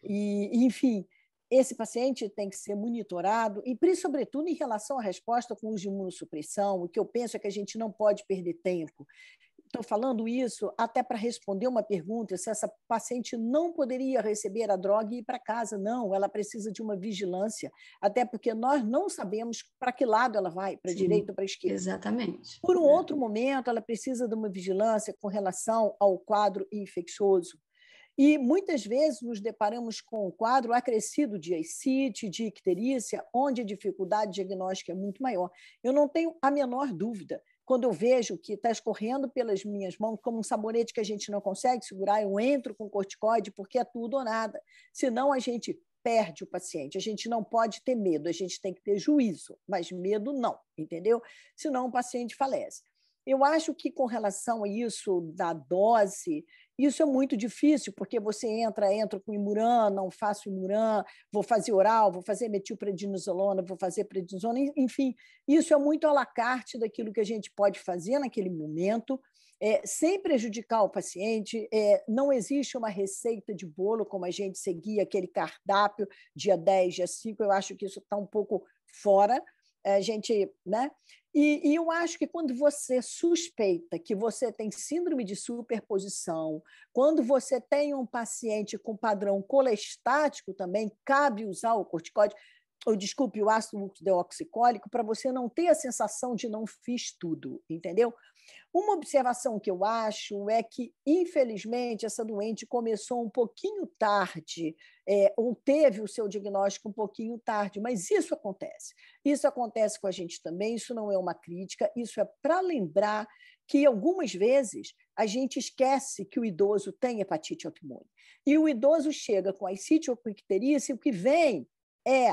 e enfim, esse paciente tem que ser monitorado, e, sobretudo, em relação à resposta com uso de imunossupressão, o que eu penso é que a gente não pode perder tempo. Estou falando isso até para responder uma pergunta, se essa paciente não poderia receber a droga e ir para casa. Não, ela precisa de uma vigilância, até porque nós não sabemos para que lado ela vai, para a direita ou para a esquerda. Exatamente. Por um é. outro momento, ela precisa de uma vigilância com relação ao quadro infeccioso. E muitas vezes nos deparamos com um quadro acrescido de ascite, de icterícia, onde a dificuldade diagnóstica é muito maior. Eu não tenho a menor dúvida. Quando eu vejo que está escorrendo pelas minhas mãos, como um sabonete que a gente não consegue segurar, eu entro com corticoide, porque é tudo ou nada. Senão a gente perde o paciente. A gente não pode ter medo, a gente tem que ter juízo, mas medo não, entendeu? Senão o paciente falece. Eu acho que, com relação a isso da dose, isso é muito difícil, porque você entra, entra com Imuran, não faço Imuran, vou fazer oral, vou fazer metilprednisolona, vou fazer prednisona, enfim, isso é muito à la carte daquilo que a gente pode fazer naquele momento, é, sem prejudicar o paciente. É, não existe uma receita de bolo, como a gente seguia aquele cardápio, dia dez, dia cinco, eu acho que isso está um pouco fora. A gente, né? E, e eu acho que quando você suspeita que você tem síndrome de superposição, quando você tem um paciente com padrão colestático também, cabe usar o corticoide, ou desculpe, o ácido ursodeoxicólico, para você não ter a sensação de não fiz tudo, entendeu? Uma observação que eu acho é que, infelizmente, essa doente começou um pouquinho tarde, é, ou teve o seu diagnóstico um pouquinho tarde, mas isso acontece. Isso acontece com a gente também, isso não é uma crítica, isso é para lembrar que, algumas vezes, a gente esquece que o idoso tem hepatite autoimune. E o idoso chega com ascite ou com icterícia, e o que vem é...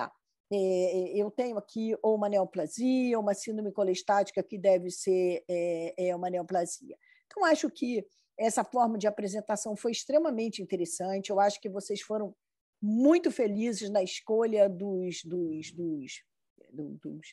Eu tenho aqui ou uma neoplasia, ou uma síndrome colestática que deve ser é, é uma neoplasia. Então, acho que essa forma de apresentação foi extremamente interessante. Eu acho que vocês foram muito felizes na escolha dos, dos, dos, dos, dos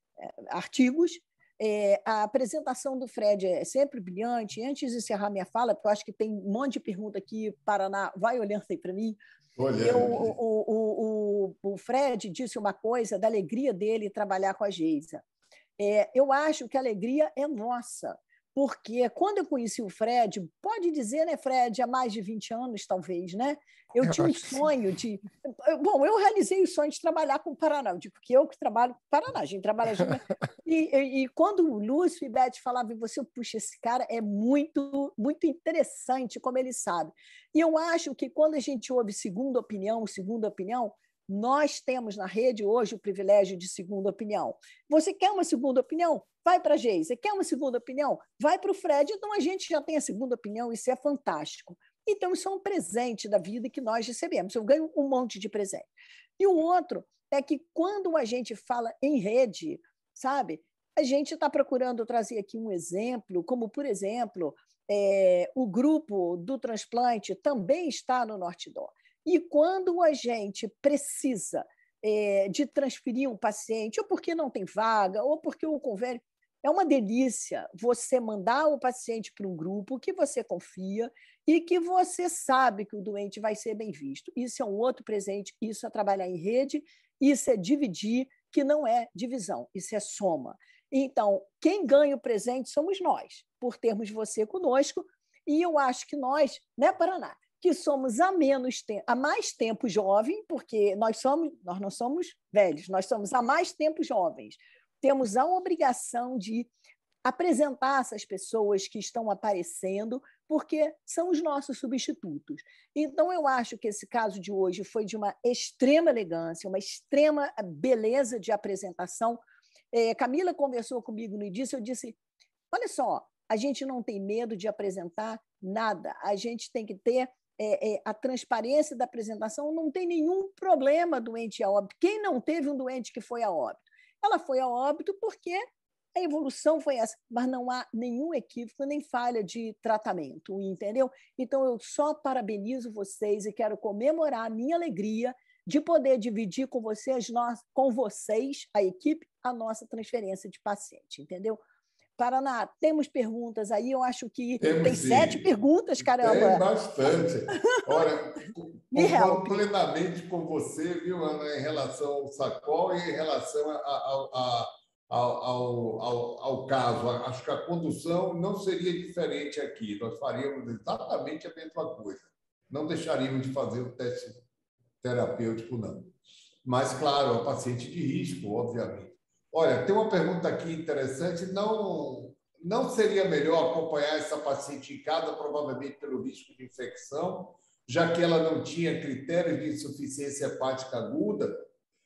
artigos. É, a apresentação do Fred é sempre brilhante. Antes de encerrar minha fala, porque eu acho que tem um monte de pergunta aqui, Paraná, vai olhando aí para mim. Eu, o, o, o, o Fred disse uma coisa da alegria dele trabalhar com a Geisa. É, eu acho que a alegria é nossa, porque quando eu conheci o Fred, pode dizer, né, Fred, há mais de vinte anos, talvez, né? Eu, eu tinha um sonho de... Bom, eu realizei o sonho de trabalhar com o Paraná, eu digo que eu que trabalho com o Paraná, a gente trabalha junto. E, e, e quando o Lúcio e Beth falavam em você, puxa, esse cara é muito, muito interessante, como ele sabe. E eu acho que quando a gente ouve segunda opinião, segunda opinião, nós temos na rede hoje o privilégio de segunda opinião. Você quer uma segunda opinião? Vai para a Geisa. Quer uma segunda opinião? Vai para o Fred. Então, a gente já tem a segunda opinião, isso é fantástico. Então, isso é um presente da vida que nós recebemos. Eu ganho um monte de presente. E o outro é que, quando a gente fala em rede, sabe, a gente está procurando trazer aqui um exemplo, como, por exemplo, é, o grupo do transplante também está no Norte-Dor. E quando a gente precisa é, de transferir um paciente, ou porque não tem vaga, ou porque o convênio... É uma delícia você mandar o paciente para um grupo que você confia e que você sabe que o doente vai ser bem visto. Isso é um outro presente, isso é trabalhar em rede, isso é dividir, que não é divisão, isso é soma. Então, quem ganha o presente somos nós, por termos você conosco, e eu acho que nós, né, Paraná, que somos há menos tempo, há mais tempo jovem, porque nós somos, nós não somos velhos, nós somos há mais tempo jovens. Temos a obrigação de apresentar essas pessoas que estão aparecendo, porque são os nossos substitutos. Então, eu acho que esse caso de hoje foi de uma extrema elegância, uma extrema beleza de apresentação. É, Camila conversou comigo no início, eu disse, olha só, a gente não tem medo de apresentar nada, a gente tem que ter é, é, a transparência da apresentação, não tem nenhum problema doente a óbito. Quem não teve um doente que foi a óbito? Ela foi a óbito porque a evolução foi essa, mas não há nenhum equívoco nem falha de tratamento, entendeu? Então, eu só parabenizo vocês e quero comemorar a minha alegria de poder dividir com vocês, nós, com vocês, a equipe, a nossa transferência de paciente, entendeu? Paraná, temos perguntas aí, eu acho que temos, tem sim. sete perguntas, caramba. Tem bastante. Olha, concordo plenamente com você, viu, Ana, em relação ao Sacol e em relação a, a, a, ao, ao, ao, ao caso. Acho que a condução não seria diferente aqui, nós faríamos exatamente a mesma coisa. Não deixaríamos de fazer o teste terapêutico, não. Mas, claro, é um paciente de risco, obviamente. Olha, tem uma pergunta aqui interessante. Não, não seria melhor acompanhar essa paciente em casa, provavelmente pelo risco de infecção, já que ela não tinha critérios de insuficiência hepática aguda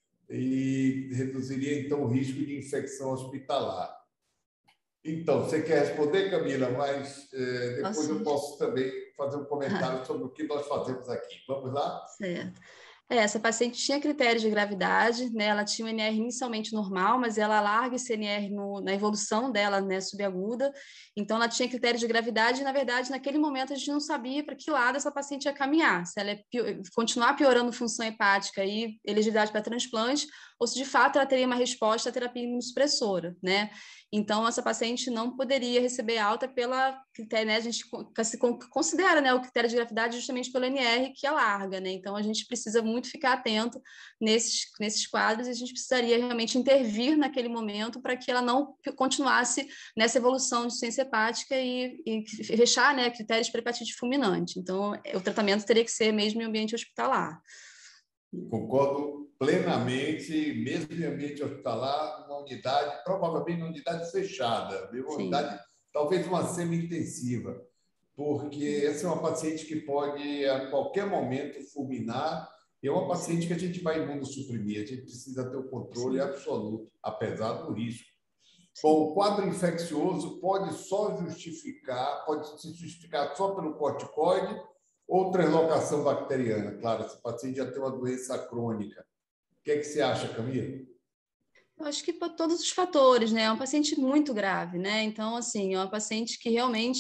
e reduziria, então, o risco de infecção hospitalar? Então, você quer responder, Camila? Mas é, depois Posso? eu posso também fazer um comentário sobre o que nós fazemos aqui. Vamos lá? Certo. É, essa paciente tinha critérios de gravidade, né? Ela tinha um N R inicialmente normal, mas ela larga esse N R no, na evolução dela, né, subaguda, então ela tinha critérios de gravidade e, na verdade, naquele momento a gente não sabia para que lado essa paciente ia caminhar, se ela ia pior, continuar piorando função hepática e elegibilidade para transplante, ou se de fato ela teria uma resposta à terapia imunossupressora, né? Então, essa paciente não poderia receber alta pela critério, né? A gente se considera, né, o critério de gravidade justamente pelo N R que é larga, né? Então, a gente precisa muito ficar atento nesses, nesses quadros e a gente precisaria realmente intervir naquele momento para que ela não continuasse nessa evolução de insuficiência hepática e, e fechar, né, critérios para hepatite fulminante. Então, o tratamento teria que ser mesmo em ambiente hospitalar. Concordo plenamente, mesmo em ambiente hospitalar, uma unidade, provavelmente uma unidade fechada, uma Sim. unidade, talvez uma semi-intensiva, porque essa é uma paciente que pode, a qualquer momento, fulminar, e é uma paciente que a gente vai imunossuprimir, a gente precisa ter o controle Sim. absoluto, apesar do risco. Bom, o quadro infeccioso pode só justificar, pode se justificar só pelo corticoide, ou translocação bacteriana. Claro, esse paciente já tem uma doença crônica. O que é que você acha, Camila? Eu acho que por todos os fatores, né? É um paciente muito grave, né? Então, assim, é uma paciente que realmente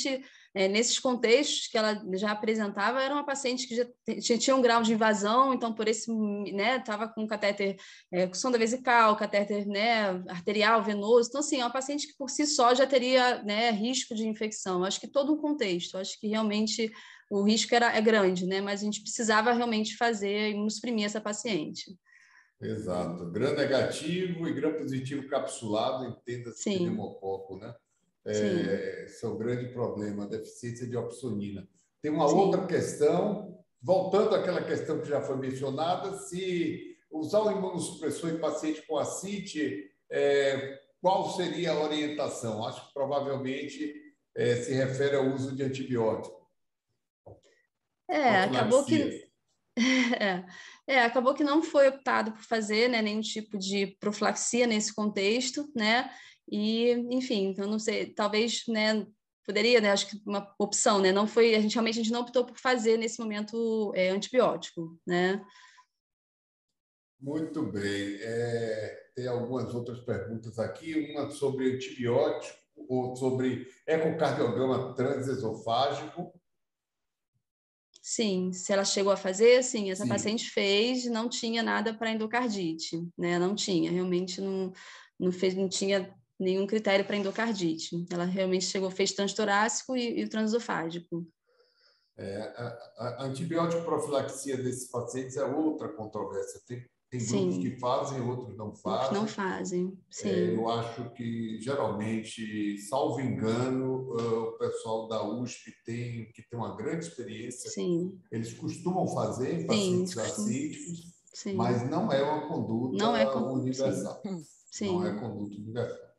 é, nesses contextos que ela já apresentava, era uma paciente que já tinha, tinha um grau de invasão, então por esse, né, estava com catéter, é, com sonda vesical, catéter, né, arterial, venoso, então assim, é uma paciente que por si só já teria, né, risco de infecção. Acho que todo um contexto, acho que realmente o risco era, é grande, né, mas a gente precisava realmente fazer, imunossuprimir essa paciente. Exato. Gram negativo e gram positivo capsulado, entenda-se pneumococo, né? É, esse é o grande problema, a deficiência de opsonina. Tem uma Sim. outra questão, voltando àquela questão que já foi mencionada, se usar o imunossupressor em paciente com ascite, é, qual seria a orientação? Acho que provavelmente é, se refere ao uso de antibiótico. É, acabou que... É, é, acabou que não foi optado por fazer, né, nenhum tipo de profilaxia nesse contexto, né, e, enfim, eu não sei, talvez, né, poderia, né, acho que uma opção, né, não foi, a gente realmente a gente não optou por fazer nesse momento é, antibiótico, né. Muito bem, é, tem algumas outras perguntas aqui, uma sobre antibiótico, ou sobre ecocardiograma transesofágico. Sim, se ela chegou a fazer, sim, essa sim. paciente fez, não tinha nada para endocardite, né? Não tinha, realmente não, não fez, não tinha nenhum critério para endocardite. Ela realmente chegou, fez transtorácico e, e o transesofágico. É, a, a antibiótico profilaxia desses pacientes é outra controvérsia. Tem, tem grupos Sim. que fazem, outros não fazem. Outros não fazem, sim. É, eu acho que, geralmente, salvo engano, o pessoal da U S P tem, que tem uma grande experiência. Sim. Eles costumam fazer em pacientes sim, acíticos, sim. mas não é uma conduta não é con... universal. Sim. Não é conduta universal.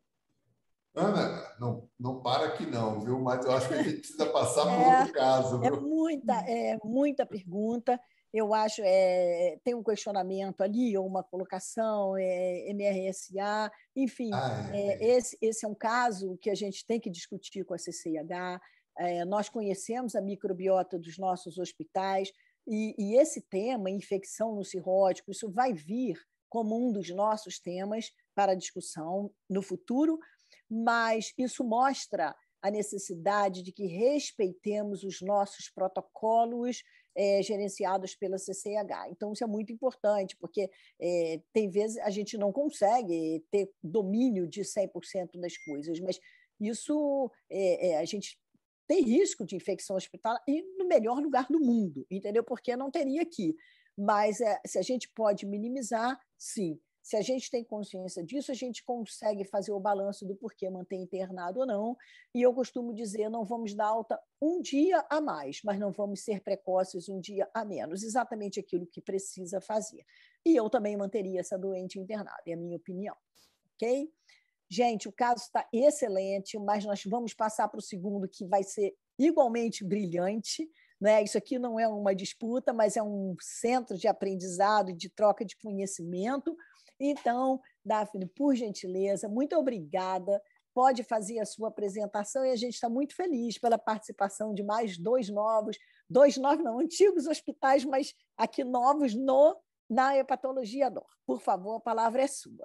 Ana, não, não para aqui não, viu? Mas eu acho que a gente precisa passar por é, outro caso. Viu? É muita, é muita pergunta. Eu acho é, tem um questionamento ali, ou uma colocação, é, M R S A, enfim, ah, é, é. Esse, esse é um caso que a gente tem que discutir com a C C I H. É, nós conhecemos a microbiota dos nossos hospitais, e, e esse tema, infecção no cirrótico, isso vai vir como um dos nossos temas para discussão no futuro, mas isso mostra a necessidade de que respeitemos os nossos protocolos é, gerenciados pela C C I H. Então, isso é muito importante, porque é, tem vezes a gente não consegue ter domínio de cem por cento das coisas, mas isso é, é, a gente tem risco de infecção hospitalar e no melhor lugar do mundo, entendeu? Porque não teria aqui. Mas é, se a gente pode minimizar, sim. Se a gente tem consciência disso, a gente consegue fazer o balanço do porquê manter internado ou não. E eu costumo dizer, não vamos dar alta um dia a mais, mas não vamos ser precoces um dia a menos. Exatamente aquilo que precisa fazer. E eu também manteria essa doente internada, é a minha opinião. Ok? Gente, o caso está excelente, mas nós vamos passar para o segundo, que vai ser igualmente brilhante. Né? Isso aqui não é uma disputa, mas é um centro de aprendizado e de troca de conhecimento. Então, Daphne, por gentileza, muito obrigada. Pode fazer a sua apresentação e a gente está muito feliz pela participação de mais dois novos, dois novos, não, antigos hospitais, mas aqui novos no, na hepatologia dor. Por favor, a palavra é sua.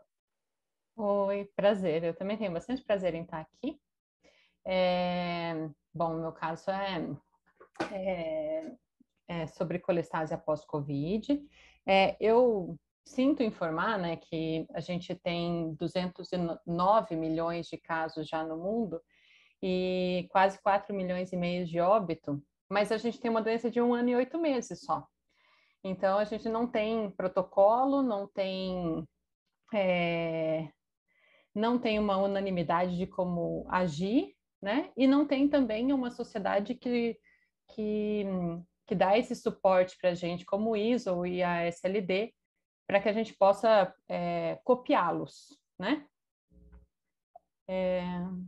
Oi, prazer. Eu também tenho bastante prazer em estar aqui. É, bom, o meu caso é, é, é sobre colestase após Covid. É, eu sinto informar, né, que a gente tem duzentos e nove milhões de casos já no mundo e quase quatro milhões e meio de óbito, mas a gente tem uma doença de um ano e oito meses só. Então, a gente não tem protocolo, não tem, é, não tem uma unanimidade de como agir, né? E não tem também uma sociedade que, que, que dá esse suporte para a gente, como o I S O e a S L D, para que a gente possa é, copiá-los, né? É...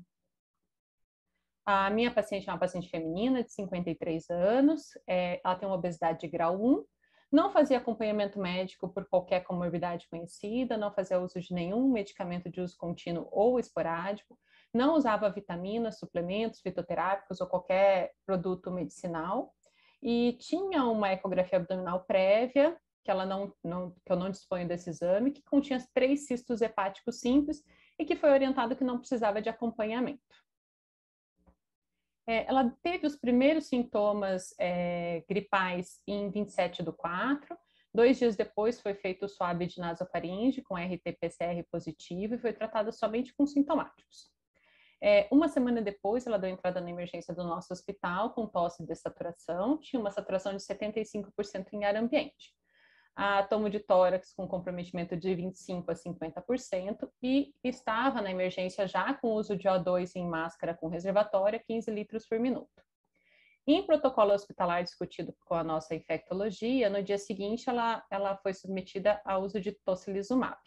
A minha paciente é uma paciente feminina de cinquenta e três anos, é, ela tem uma obesidade de grau um, não fazia acompanhamento médico por qualquer comorbidade conhecida, não fazia uso de nenhum medicamento de uso contínuo ou esporádico, não usava vitaminas, suplementos fitoterápicos ou qualquer produto medicinal, e tinha uma ecografia abdominal prévia, que, ela não, não, que eu não disponho desse exame, que continha três cistos hepáticos simples e que foi orientado que não precisava de acompanhamento. É, ela teve os primeiros sintomas é, gripais em vinte e sete do quatro. Dois dias depois foi feito o swab de nasofaringe com R T P C R positivo e foi tratada somente com sintomáticos. É, uma semana depois, ela deu entrada na emergência do nosso hospital com tosse e dessaturação, tinha uma saturação de setenta e cinco por cento em ar ambiente. A tomo de tórax com comprometimento de vinte e cinco por cento a cinquenta por cento e estava na emergência já com uso de O dois em máscara com reservatória, quinze litros por minuto. Em protocolo hospitalar discutido com a nossa infectologia, no dia seguinte ela, ela foi submetida ao uso de tocilizumab.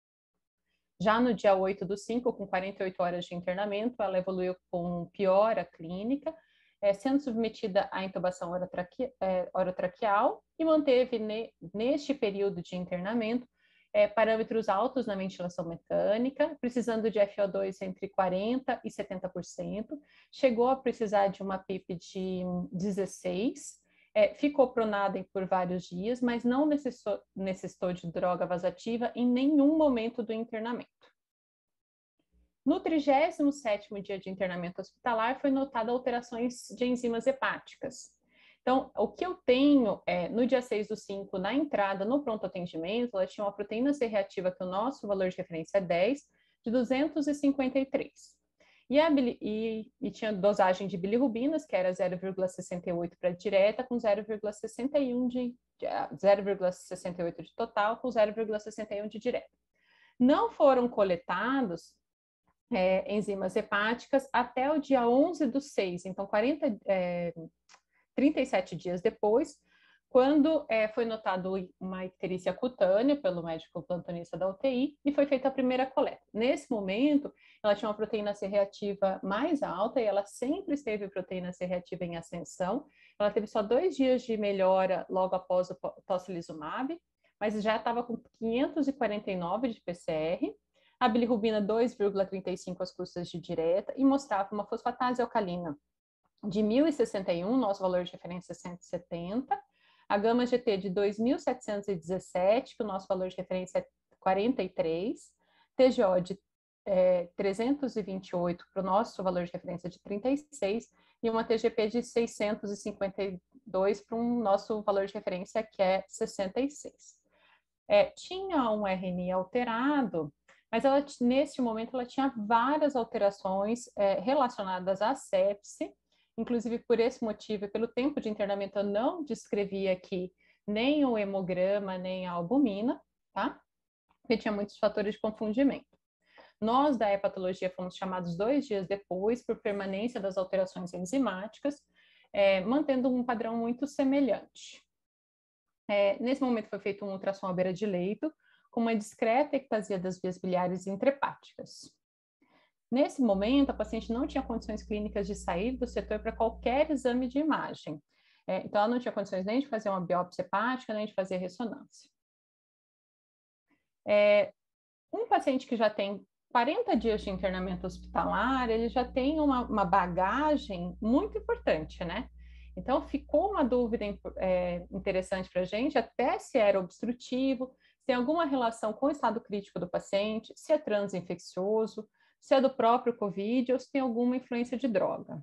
Já no dia oito do cinco, com quarenta e oito horas de internamento, ela evoluiu com piora clínica, é, sendo submetida à intubação orotraque, é, orotraqueal e manteve ne, neste período de internamento é, parâmetros altos na ventilação mecânica, precisando de F O dois entre quarenta e setenta por cento, chegou a precisar de uma P I P de dezesseis, é, ficou pronada por vários dias, mas não necessitou, necessitou de droga vasoativa em nenhum momento do internamento. No trigésimo sétimo dia de internamento hospitalar, foi notada alterações de enzimas hepáticas. Então, o que eu tenho é, no dia seis do cinco, na entrada, no pronto atendimento, ela tinha uma proteína C reativa, que o nosso valor de referência é dez, de duzentos e cinquenta e três. E, a, e, e tinha dosagem de bilirrubinas, que era zero vírgula sessenta e oito para direta, com zero vírgula sessenta e um de, zero vírgula sessenta e oito de total, com zero vírgula sessenta e um de direta. Não foram coletados é, enzimas hepáticas até o dia onze do seis, então quarenta, é, trinta e sete dias depois, quando é, foi notado uma icterícia cutânea pelo médico plantonista da U T I e foi feita a primeira coleta. Nesse momento, ela tinha uma proteína C reativa mais alta e ela sempre esteve proteína C reativa em ascensão. Ela teve só dois dias de melhora logo após o tocilizumab, mas já estava com quinhentos e quarenta e nove de P C R, a bilirrubina dois vírgula trinta e cinco às custas de direta e mostrava uma fosfatase alcalina de mil e sessenta e um, nosso valor de referência é cento e setenta, a gama G T de dois mil setecentos e dezessete, que o nosso valor de referência é quarenta e três, T G O de é, trezentos e vinte e oito, para o nosso valor de referência de trinta e seis, e uma T G P de seiscentos e cinquenta e dois, para um nosso valor de referência que é sessenta e seis. É, tinha um R N I alterado, mas ela, nesse momento ela tinha várias alterações é, relacionadas à sepse. Inclusive, por esse motivo e pelo tempo de internamento, eu não descrevi aqui nem o hemograma, nem a albumina, tá? Porque tinha muitos fatores de confundimento. Nós, da hepatologia, fomos chamados dois dias depois por permanência das alterações enzimáticas, é, mantendo um padrão muito semelhante. É, nesse momento foi feito um ultrassom à beira de leito, com uma discreta ectasia das vias biliares intrahepáticas. Nesse momento, a paciente não tinha condições clínicas de sair do setor para qualquer exame de imagem. É, então, ela não tinha condições nem de fazer uma biópsia hepática, nem de fazer ressonância. É, um paciente que já tem quarenta dias de internamento hospitalar, ele já tem uma, uma bagagem muito importante, né? Então, ficou uma dúvida é, interessante para a gente, até se era obstrutivo, se tem alguma relação com o estado crítico do paciente, se é transinfeccioso, se é do próprio Covid ou se tem alguma influência de droga.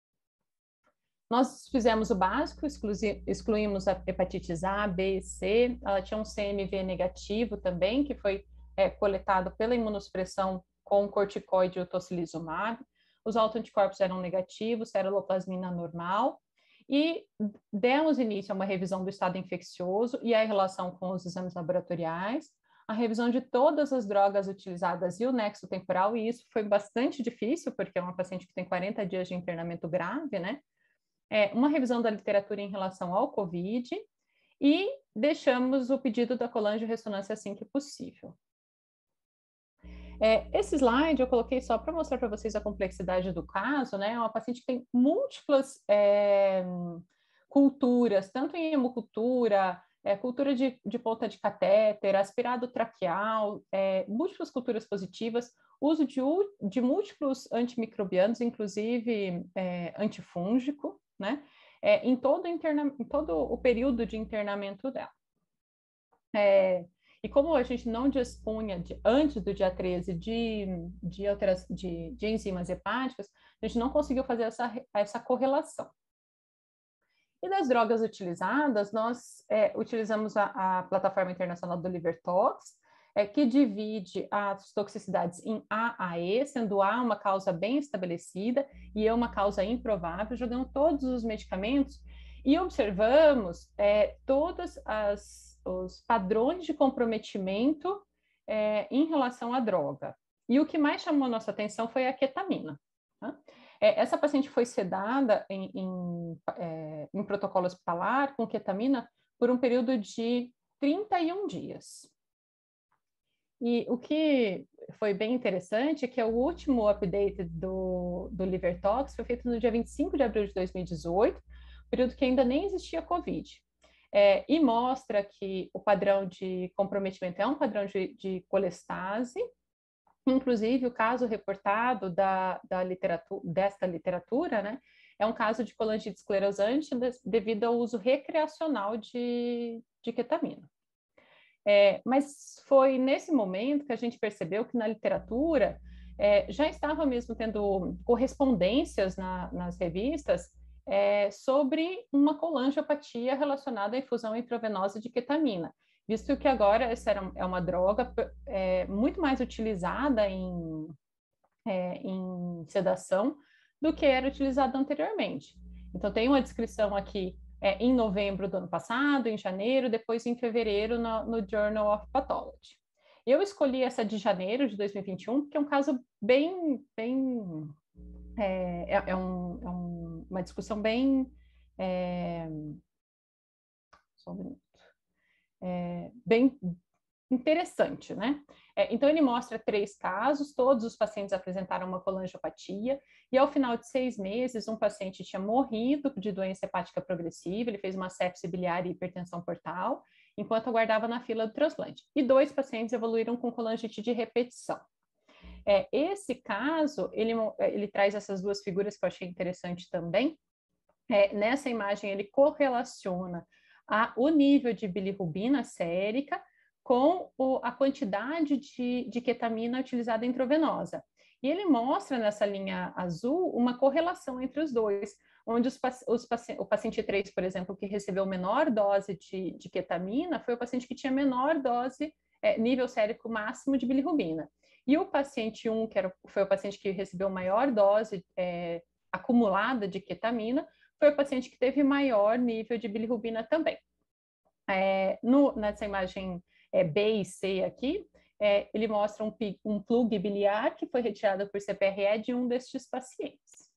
Nós fizemos o básico, excluímos a hepatites A, B e C, ela tinha um C M V negativo também, que foi é, coletado pela imunossupressão com corticoide e o tocilizumab, os autoanticorpos eram negativos, seroloplasmina normal, e demos início a uma revisão do estado infeccioso e a relação com os exames laboratoriais, a revisão de todas as drogas utilizadas e o nexo temporal, e isso foi bastante difícil, porque é uma paciente que tem quarenta dias de internamento grave, né? É, uma revisão da literatura em relação ao Covid, e deixamos o pedido da colangio-ressonância assim que possível. É, esse slide eu coloquei só para mostrar para vocês a complexidade do caso, né? É uma paciente que tem múltiplas é, culturas, tanto em hemocultura, é, cultura de, de ponta de catéter, aspirado traqueal, é, múltiplas culturas positivas, uso de, de múltiplos antimicrobianos, inclusive é, antifúngico, né? É, em, todo interna, em todo o período de internamento dela. É, E como a gente não dispunha, de, antes do dia treze, de, de, alteração, de, de enzimas hepáticas, a gente não conseguiu fazer essa, essa correlação. E das drogas utilizadas, nós é, utilizamos a, a plataforma internacional do LiverTox, é, que divide as toxicidades em A a E, sendo A uma causa bem estabelecida e E uma causa improvável, jogando todos os medicamentos e observamos é, todos as, os padrões de comprometimento é, em relação à droga. E o que mais chamou a nossa atenção foi a ketamina. Tá? É, essa paciente foi sedada em, em, é, em protocolo hospitalar com ketamina por um período de trinta e um dias. E o que foi bem interessante é que o último update do, do LiverTox foi feito no dia vinte e cinco de abril de dois mil e dezoito, período que ainda nem existia Covid. É, e mostra que o padrão de comprometimento é um padrão de, de colestase. Inclusive, o caso reportado da, da literatura, desta literatura, né, é um caso de colangite esclerosante devido ao uso recreacional de, de ketamina. É, mas foi nesse momento que a gente percebeu que na literatura é, já estava mesmo tendo correspondências na, nas revistas é, sobre uma colangiopatia relacionada à infusão intravenosa de ketamina, visto que agora essa era, é uma droga é, muito mais utilizada em, é, em sedação do que era utilizada anteriormente. Então, tem uma descrição aqui é, em novembro do ano passado, em janeiro, depois em fevereiro no, no Journal of Pathology. Eu escolhi essa de janeiro de dois mil e vinte e um, porque é um caso bem... bem é, é, é, um, é um, uma discussão bem... É, só um minuto. É, bem interessante, né? É, então, ele mostra três casos, todos os pacientes apresentaram uma colangiopatia, e ao final de seis meses, um paciente tinha morrido de doença hepática progressiva, ele fez uma sepse biliar e hipertensão portal, enquanto aguardava na fila do transplante. E dois pacientes evoluíram com colangite de repetição. É, esse caso, ele, ele traz essas duas figuras que eu achei interessante também. É, nessa imagem, ele correlaciona a, o nível de bilirrubina sérica com o, a quantidade de, de ketamina utilizada intravenosa. E ele mostra nessa linha azul uma correlação entre os dois, onde os, os, o paciente três, por exemplo, que recebeu menor dose de, de ketamina, foi o paciente que tinha menor dose, é, nível sérico máximo de bilirrubina. E o paciente um, que era, foi o paciente que recebeu maior dose é, acumulada de ketamina, foi o paciente que teve maior nível de bilirrubina também. É, no, nessa imagem é, B e C aqui, é, ele mostra um, um plug biliar que foi retirado por C P R E de um destes pacientes.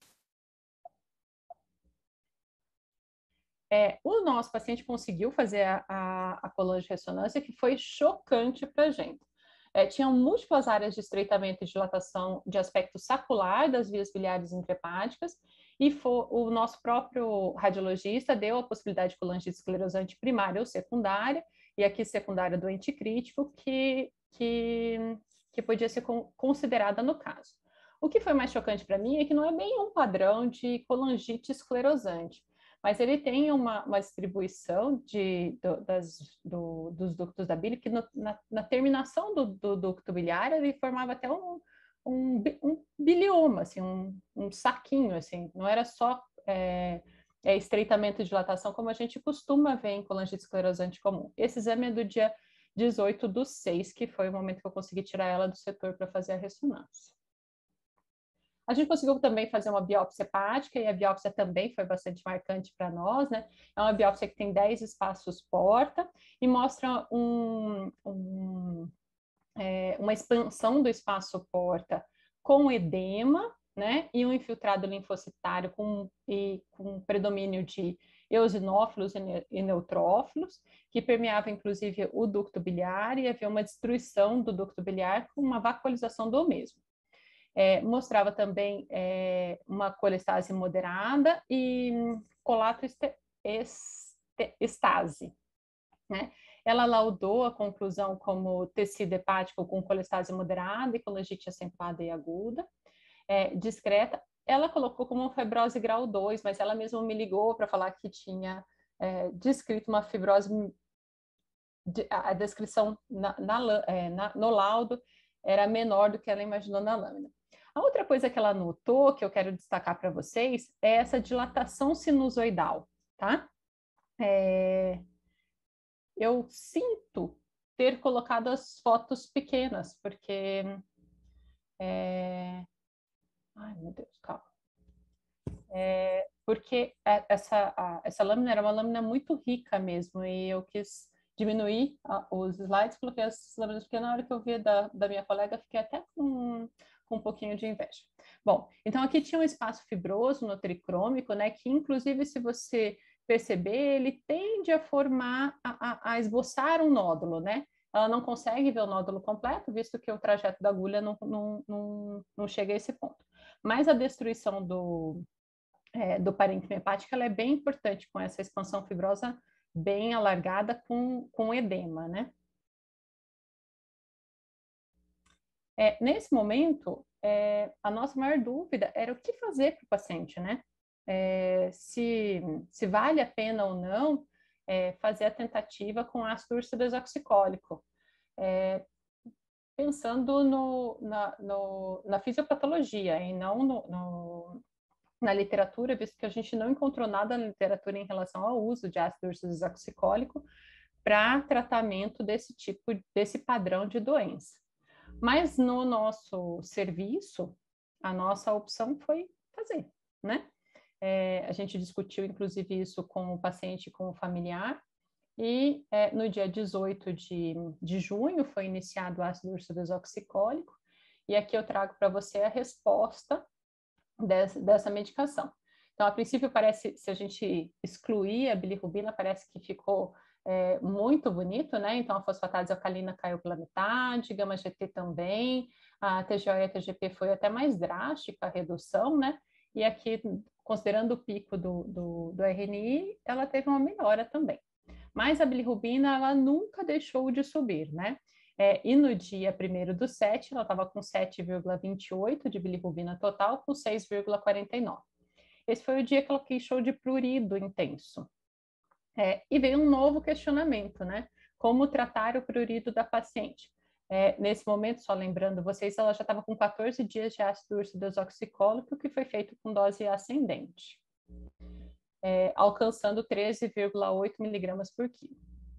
É, o nosso paciente conseguiu fazer a, a, a colangirressonância, que foi chocante para a gente. É, tinham múltiplas áreas de estreitamento e dilatação de aspecto sacular das vias biliares intrahepáticas, e for, o nosso próprio radiologista deu a possibilidade de colangite esclerosante primária ou secundária, e aqui secundária doente crítico, que, que, que podia ser considerada no caso. O que foi mais chocante para mim é que não é bem um padrão de colangite esclerosante, mas ele tem uma, uma distribuição de, do, das, do, dos ductos da bile, que no, na, na terminação do, do ducto biliar ele formava até um, um, um bilioma, assim, um, um saquinho, assim, não era só é, é, estreitamento e dilatação como a gente costuma ver em colangite esclerosante comum. Esse exame é do dia dezoito do seis, que foi o momento que eu consegui tirar ela do setor para fazer a ressonância. A gente conseguiu também fazer uma biópsia hepática, e a biópsia também foi bastante marcante para nós, né? É uma biópsia que tem dez espaços porta e mostra um, um, é, uma expansão do espaço porta com edema, né? E um infiltrado linfocitário com, e, com predomínio de eosinófilos e neutrófilos, que permeava inclusive o ducto biliar, e havia uma destruição do ducto biliar com uma vacuolização do mesmo. É, mostrava também é, uma colestase moderada e colatoestase, né? Ela laudou a conclusão como tecido hepático com colestase moderada e colangite acentuada e aguda, é, discreta. Ela colocou como fibrose grau dois, mas ela mesma me ligou para falar que tinha é, descrito uma fibrose a descrição na, na, é, na, no laudo era menor do que ela imaginou na lâmina. A outra coisa que ela notou, que eu quero destacar para vocês, é essa dilatação sinusoidal, tá? É, eu sinto ter colocado as fotos pequenas, porque... É, ai, meu Deus, calma. É, porque essa, a, essa lâmina era uma lâmina muito rica mesmo, e eu quis diminuir a, os slides, coloquei as lâminas, porque na hora que eu vi da, da minha colega, fiquei até com, com um pouquinho de inveja. Bom, então aqui tinha um espaço fibroso no tricrômico, né, que inclusive se você perceber, ele tende a formar, a, a, a esboçar um nódulo, né? Ela não consegue ver o nódulo completo, visto que o trajeto da agulha não, não, não, não chega a esse ponto. Mas a destruição do, é, do parênquima hepático ela é bem importante, com essa expansão fibrosa bem alargada com, com edema, né? É, nesse momento, é, a nossa maior dúvida era o que fazer para o paciente, né? É, se, se vale a pena ou não é, fazer a tentativa com ácido ursodesoxicólico. É, pensando no, na, no, na fisiopatologia e não no, no, na literatura, visto que a gente não encontrou nada na literatura em relação ao uso de ácido ursodesoxicólico para tratamento desse tipo, desse padrão de doença. Mas no nosso serviço, a nossa opção foi fazer, né? É, a gente discutiu, inclusive, isso com o paciente e com o familiar, e é, no dia dezoito de, de junho foi iniciado o ácido ursodesoxicólico, e aqui eu trago para você a resposta dessa, dessa medicação. Então, a princípio parece, se a gente excluir a bilirrubina, parece que ficou é, muito bonito, né? Então, a fosfatase alcalina caiu pela metade, gama-G T também, a T G O e a T G P foi até mais drástica a redução, né? E aqui, considerando o pico do, do, do R N I, ela teve uma melhora também. Mas a bilirrubina, ela nunca deixou de subir, né? É, e no dia primeiro do sete, ela estava com sete vírgula vinte e oito de bilirrubina total, com seis vírgula quarenta e nove. Esse foi o dia que ela queixou de prurido intenso. É, e veio um novo questionamento, né? Como tratar o prurido da paciente? É, nesse momento, só lembrando vocês, ela já estava com quatorze dias de ácido ursodesoxicólico, que foi feito com dose ascendente, é, alcançando treze vírgula oito miligramas por quilo.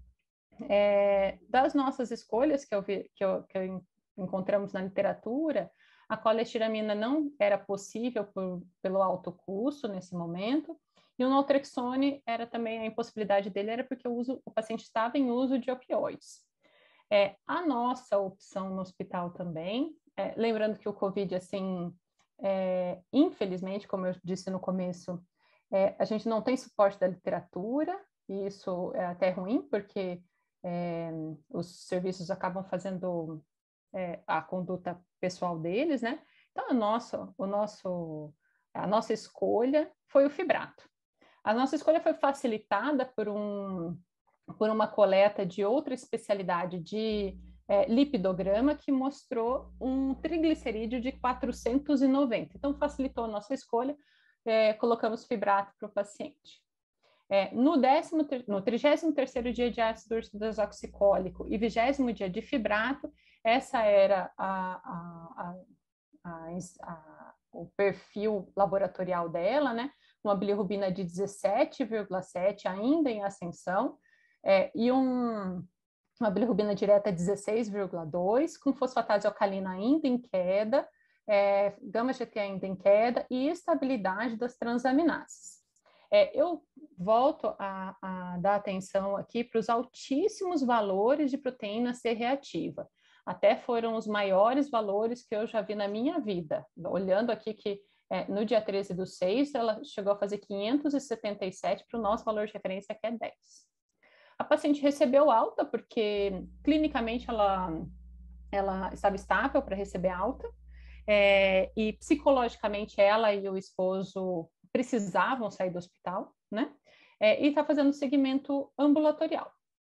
É, das nossas escolhas que, eu vi, que, eu, que eu encontramos na literatura, a colestiramina não era possível por, pelo alto custo nesse momento, e o naltrexone era também, a impossibilidade dele era porque o, uso, o paciente estava em uso de opioides. É, a nossa opção no hospital também, é, lembrando que o Covid, assim, é, infelizmente, como eu disse no começo, é, a gente não tem suporte da literatura, e isso é até ruim, porque é, os serviços acabam fazendo é, a conduta pessoal deles, né? Então, a nossa, o nosso, a nossa escolha foi o fibrato. A nossa escolha foi facilitada por, um, por uma coleta de outra especialidade de é, lipidograma que mostrou um triglicerídeo de quatrocentos e noventa. Então, facilitou a nossa escolha, é, colocamos fibrato para o paciente. É, no, décimo, no trigésimo terceiro dia de ácido ursodesoxicólico e vigésimo dia de fibrato, essa era a, a, a, a, o perfil laboratorial dela, né? Uma bilirrubina de dezessete vírgula sete, ainda em ascensão, é, e um, uma bilirrubina direta dezesseis vírgula dois, com fosfatase alcalina ainda em queda, é, gama-G T ainda em queda e estabilidade das transaminases. É, eu volto a, a dar atenção aqui para os altíssimos valores de proteína C reativa. Até foram os maiores valores que eu já vi na minha vida. Olhando aqui que é, no dia treze do seis, ela chegou a fazer quinhentos e setenta e sete para o nosso valor de referência, que é dez. A paciente recebeu alta porque clinicamente ela, ela estava estável para receber alta, é, e psicologicamente ela e o esposo precisavam sair do hospital, né? É, e está fazendo segmento ambulatorial.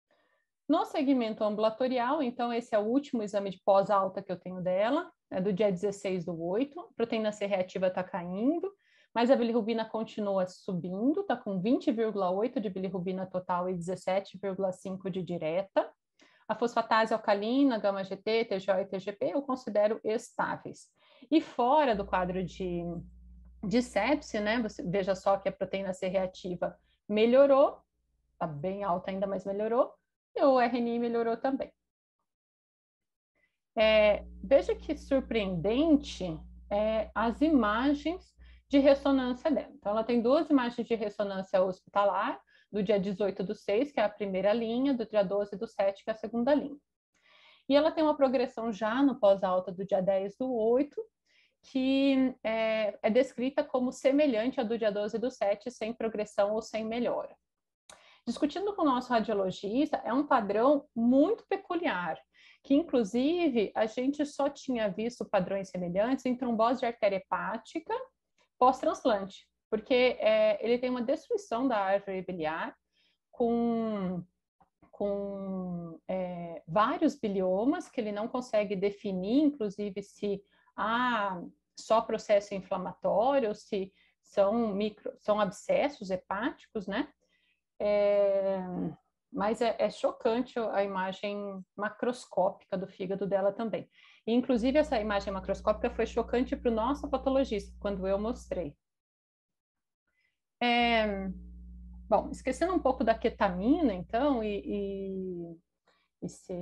No segmento ambulatorial, então, esse é o último exame de pós-alta que eu tenho dela, é do dia dezesseis do oito, a proteína C reativa está caindo, mas a bilirrubina continua subindo, está com vinte vírgula oito de bilirrubina total e dezessete vírgula cinco de direta. A fosfatase alcalina, gama-G T, T G O e T G P eu considero estáveis. E fora do quadro de, de sepse, né, você veja só que a proteína C reativa melhorou, está bem alta ainda, mas melhorou, e o R N I melhorou também. É, veja que surpreendente é, as imagens de ressonância dela. Então, ela tem duas imagens de ressonância hospitalar, do dia dezoito do seis, que é a primeira linha, do dia doze do sete, que é a segunda linha. E ela tem uma progressão já no pós-alta do dia dez do oito, que é, é descrita como semelhante à do dia doze do sete, sem progressão ou sem melhora. Discutindo com o nosso radiologista, é um padrão muito peculiar, que inclusive a gente só tinha visto padrões semelhantes em trombose de artéria hepática pós-transplante, porque é, ele tem uma destruição da árvore biliar com, com é, vários biliomas que ele não consegue definir, inclusive se há só processo inflamatório, se são, micro, são abscessos hepáticos, né? É, mas é, é chocante a imagem macroscópica do fígado dela também. E, inclusive, essa imagem macroscópica foi chocante para o nosso patologista, quando eu mostrei. É, bom, esquecendo um pouco da ketamina, então, e, e, e se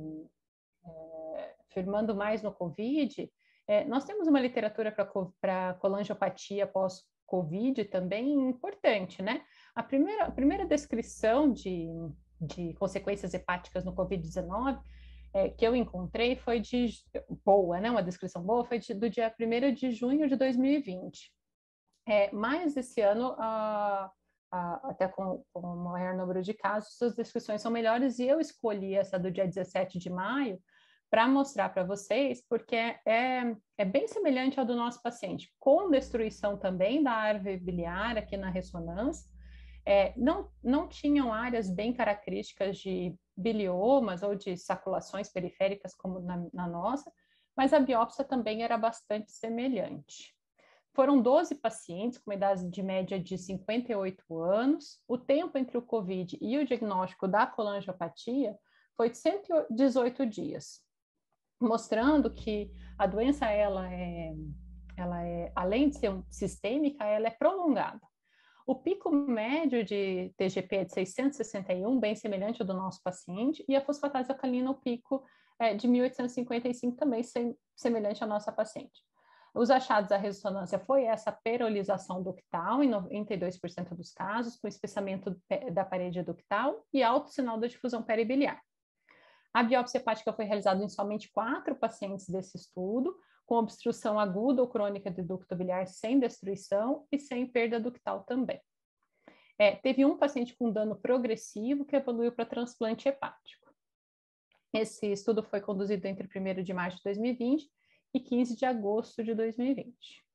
é, firmando mais no COVID, é, nós temos uma literatura para colangiopatia pós-COVID também importante, né? A primeira, a primeira descrição de, de consequências hepáticas no COVID dezenove é, que eu encontrei foi de boa, né? Uma descrição boa, foi de, do dia primeiro de junho de dois mil e vinte. É, mas esse ano, a, a, até com, com o maior número de casos, as descrições são melhores, e eu escolhi essa do dia dezessete de maio para mostrar para vocês, porque é, é bem semelhante ao do nosso paciente, com destruição também da árvore biliar aqui na ressonância. É, não, não tinham áreas bem características de biliomas ou de saculações periféricas como na, na nossa, mas a biópsia também era bastante semelhante. Foram doze pacientes com uma idade de média de cinquenta e oito anos. O tempo entre o COVID e o diagnóstico da colangiopatia foi de cento e dezoito dias, mostrando que a doença, ela é, ela é, além de ser um, sistêmica, ela é prolongada. O pico médio de T G P é de seiscentos e sessenta e um, bem semelhante ao do nosso paciente, e a fosfatase alcalina, o pico é de mil oitocentos e cinquenta e cinco, também sem, semelhante à nossa paciente. Os achados da ressonância foi essa perolização ductal em noventa e dois por cento dos casos, com espessamento da parede ductal e alto sinal da difusão peribiliar. A biópsia hepática foi realizada em somente quatro pacientes desse estudo, com obstrução aguda ou crônica do ducto biliar sem destruição e sem perda ductal também. É, teve um paciente com dano progressivo que evoluiu para transplante hepático. Esse estudo foi conduzido entre primeiro de março de dois mil e vinte e quinze de agosto de dois mil e vinte.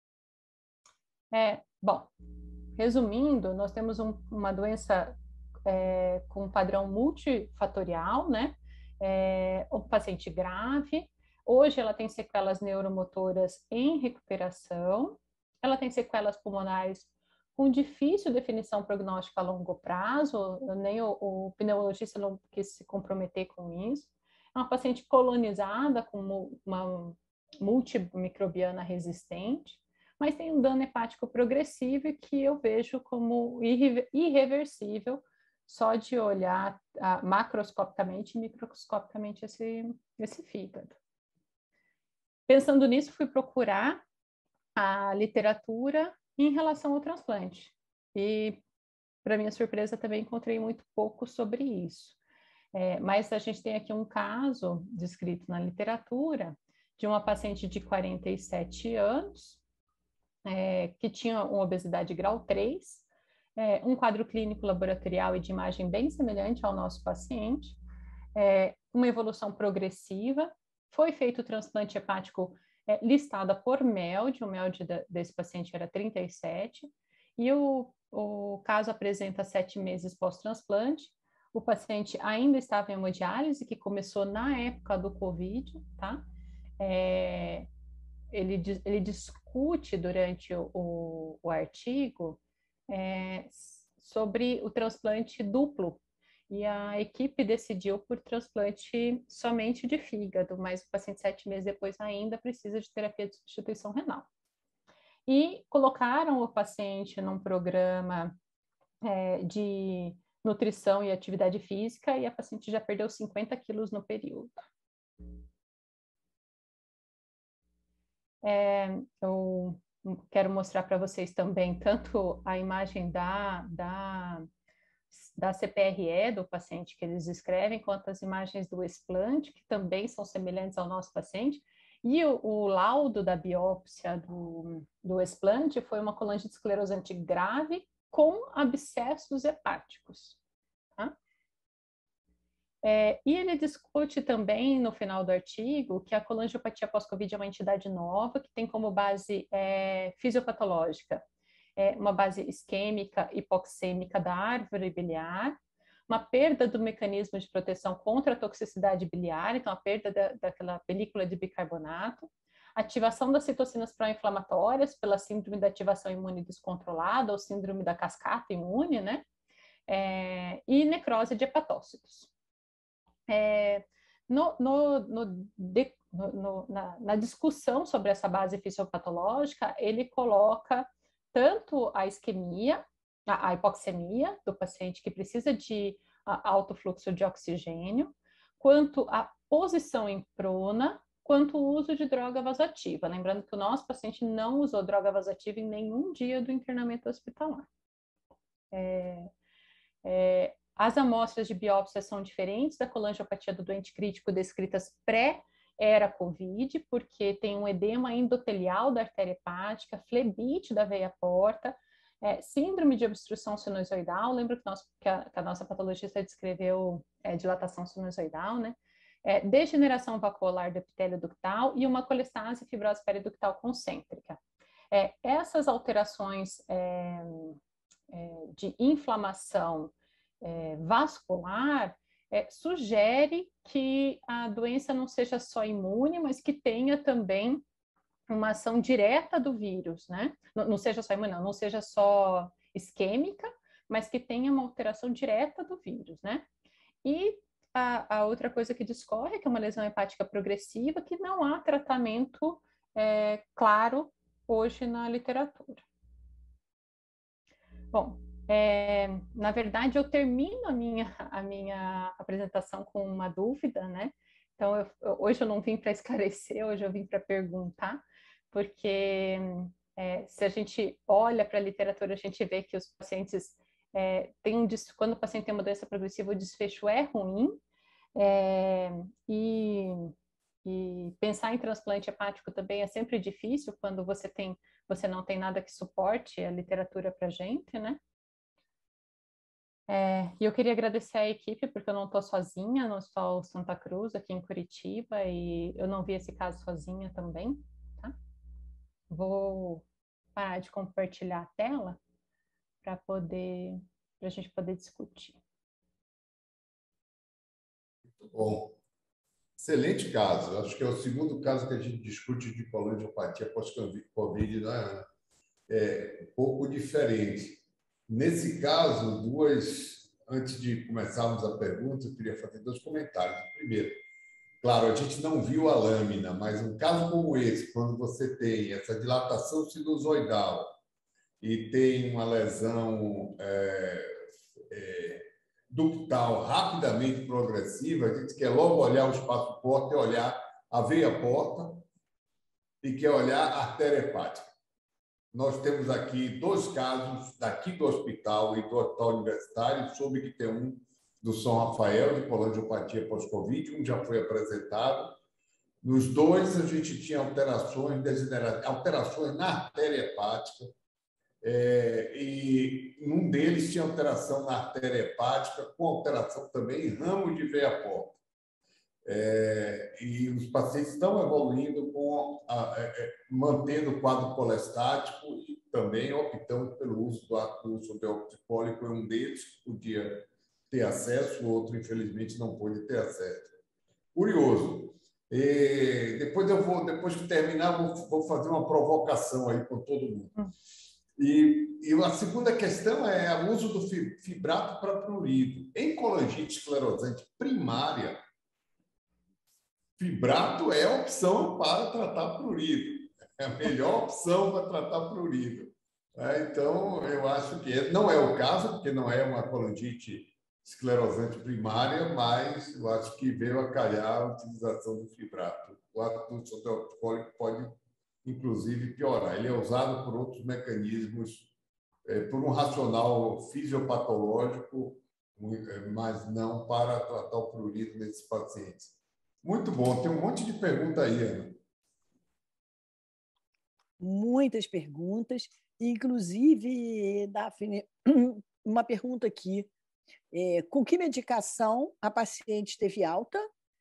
É, bom, resumindo, nós temos um, uma doença é, com um padrão multifatorial, né? É, um paciente grave. Hoje ela tem sequelas neuromotoras em recuperação, ela tem sequelas pulmonares com difícil definição prognóstica a longo prazo, nem o, o pneumologista não quis se comprometer com isso. É uma paciente colonizada com uma multimicrobiana resistente, mas tem um dano hepático progressivo que eu vejo como irreversível só de olhar uh, macroscopicamente e microscopicamente esse, esse fígado. Pensando nisso, fui procurar a literatura em relação ao transplante. E, para minha surpresa, também encontrei muito pouco sobre isso. É, mas a gente tem aqui um caso descrito na literatura de uma paciente de quarenta e sete anos, é, que tinha uma obesidade grau três, é, um quadro clínico laboratorial e de imagem bem semelhante ao nosso paciente, é, uma evolução progressiva. Foi feito o transplante hepático é, listada por M E L D, o M E L D da, desse paciente era trinta e sete, e o, o caso apresenta sete meses pós-transplante. O paciente ainda estava em hemodiálise, que começou na época do COVID, tá? É, ele, ele discute durante o, o, o artigo é, sobre o transplante duplo. e a equipe decidiu por transplante somente de fígado, mas o paciente sete meses depois ainda precisa de terapia de substituição renal. E colocaram o paciente num programa é, de nutrição e atividade física, e a paciente já perdeu cinquenta quilos no período. É, eu quero mostrar para vocês também tanto a imagem da, da, da C P R E do paciente que eles escrevem, quanto as imagens do explante, que também são semelhantes ao nosso paciente. E o, o laudo da biópsia do, do explante foi uma colangite esclerosante grave com abscessos hepáticos. Tá? É, e ele discute também, no final do artigo, que a colangiopatia pós-Covid é uma entidade nova, que tem como base é, fisiopatológica, é, uma base isquêmica hipoxêmica da árvore biliar, uma perda do mecanismo de proteção contra a toxicidade biliar, então a perda da, daquela película de bicarbonato, ativação das citocinas pró-inflamatórias pela síndrome da ativação imune descontrolada ou síndrome da cascata imune, né? É, e necrose de hepatócitos. É, no, no, no, de, no, na, na discussão sobre essa base fisiopatológica, ele coloca tanto a isquemia, a, a hipoxemia do paciente que precisa de a, alto fluxo de oxigênio, quanto a posição em prona, quanto o uso de droga vasoativa. Lembrando que o nosso paciente não usou droga vasoativa em nenhum dia do internamento hospitalar. É, é, As amostras de biópsia são diferentes da colangiopatia do doente crítico descritas pré-era COVID, porque tem um edema endotelial da artéria hepática, flebite da veia porta, é, síndrome de obstrução sinusoidal. Lembra que, nós, que, a, que a nossa patologista descreveu é, dilatação sinusoidal, né? É, degeneração vacuolar do epitélio ductal e uma colestase fibrose periductal concêntrica. É, essas alterações é, é, de inflamação É, vascular, é, sugere que a doença não seja só imune, mas que tenha também uma ação direta do vírus, né? Não, não seja só imune, não, não seja só isquêmica, mas que tenha uma alteração direta do vírus, né? E a, a outra coisa que discorre é que é uma lesão hepática progressiva, que não há tratamento é, claro hoje na literatura. Bom, É, na verdade, eu termino a minha, a minha apresentação com uma dúvida, né? Então, eu, hoje eu não vim para esclarecer, hoje eu vim para perguntar, porque é, se a gente olha para a literatura, a gente vê que os pacientes é, têm um, quando o paciente tem uma doença progressiva, o desfecho é ruim, é, e, e pensar em transplante hepático também é sempre difícil quando você tem, você não tem nada que suporte a literatura para a gente, né? É, e eu queria agradecer à equipe, porque eu não estou sozinha no Hospital Santa Cruz, aqui em Curitiba, e eu não vi esse caso sozinha também, tá? Vou parar de compartilhar a tela para poder, para a gente poder discutir. Muito bom. Excelente caso. Acho que é o segundo caso que a gente discute de colangiopatia pós-Covid, né? É um pouco diferente. Nesse caso, duas, antes de começarmos a pergunta, eu queria fazer dois comentários. Primeiro, claro, a gente não viu a lâmina, mas um caso como esse, quando você tem essa dilatação sinusoidal e tem uma lesão é, é, ductal rapidamente progressiva, a gente quer logo olhar o espaço porta e olhar a veia porta e quer olhar a artéria hepática. Nós temos aqui dois casos daqui do hospital e do hospital universitário, soube que tem um do São Rafael, de colangiopatia pós-Covid, um já foi apresentado. Nos dois, a gente tinha alterações, alterações na artéria hepática, é, e num deles tinha alteração na artéria hepática, com alteração também em ramo de veia porta. É, e os pacientes estão evoluindo, com a, é, mantendo o quadro colestático e também optando pelo uso do ácido sulfólico, um deles que podia ter acesso, o outro, infelizmente, não pôde ter acesso. Curioso. E depois, eu vou, depois que terminar, vou, vou fazer uma provocação aí com todo mundo. E, e a segunda questão é o uso do fibrato para prurido. Em colangite esclerosante primária, fibrato é a opção para tratar prurido. É a melhor opção para tratar prurido. É, então, eu acho que não é o caso, porque não é uma colangite esclerosante primária, mas eu acho que veio a calhar a utilização do fibrato. O ácido sulfórico pode, inclusive, piorar. Ele é usado por outros mecanismos, é, por um racional fisiopatológico, mas não para tratar o prurido nesses pacientes. Muito bom. Tem um monte de pergunta aí, Ana. Muitas perguntas, inclusive, Daphne, uma pergunta aqui. É, com que medicação a paciente teve alta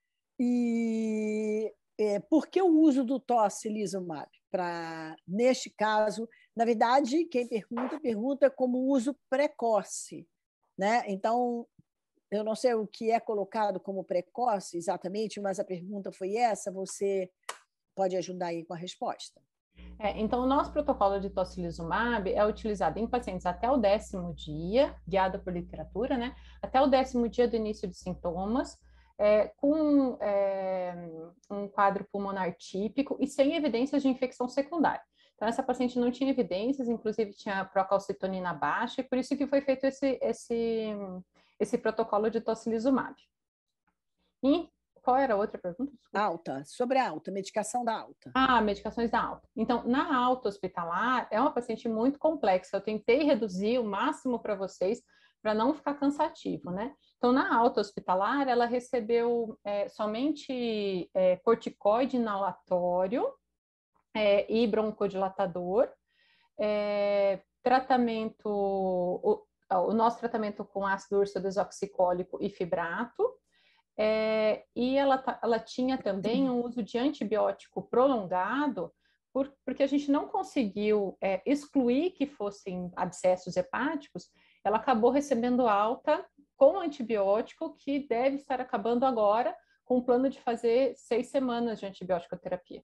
e é, por que o uso do tocilizumab? Pra, neste caso, na verdade, quem pergunta, pergunta como uso precoce, né? Então, eu não sei o que é colocado como precoce exatamente, mas a pergunta foi essa, você pode ajudar aí com a resposta. É, então, o nosso protocolo de tocilizumab é utilizado em pacientes até o décimo dia, guiado por literatura, né? Até o décimo dia do início de sintomas, é, com é, um quadro pulmonar típico e sem evidências de infecção secundária. Então, essa paciente não tinha evidências, inclusive tinha procalcitonina baixa, e por isso que foi feito esse, esse, esse protocolo de tocilizumab. E qual era a outra pergunta? Desculpa. Alta, sobre a alta, medicação da alta. Ah, medicações da alta. Então, na alta hospitalar, é uma paciente muito complexa. Eu tentei reduzir o máximo para vocês, para não ficar cansativo, né? Então, na alta hospitalar, ela recebeu é, somente é, corticoide inalatório é, e broncodilatador, é, tratamento, o, o nosso tratamento com ácido ursodesoxicólico e fibrato. É, e ela, ela tinha também um uso de antibiótico prolongado, por, porque a gente não conseguiu é, excluir que fossem abscessos hepáticos, ela acabou recebendo alta com antibiótico, que deve estar acabando agora, com um plano de fazer seis semanas de antibiótico-terapia.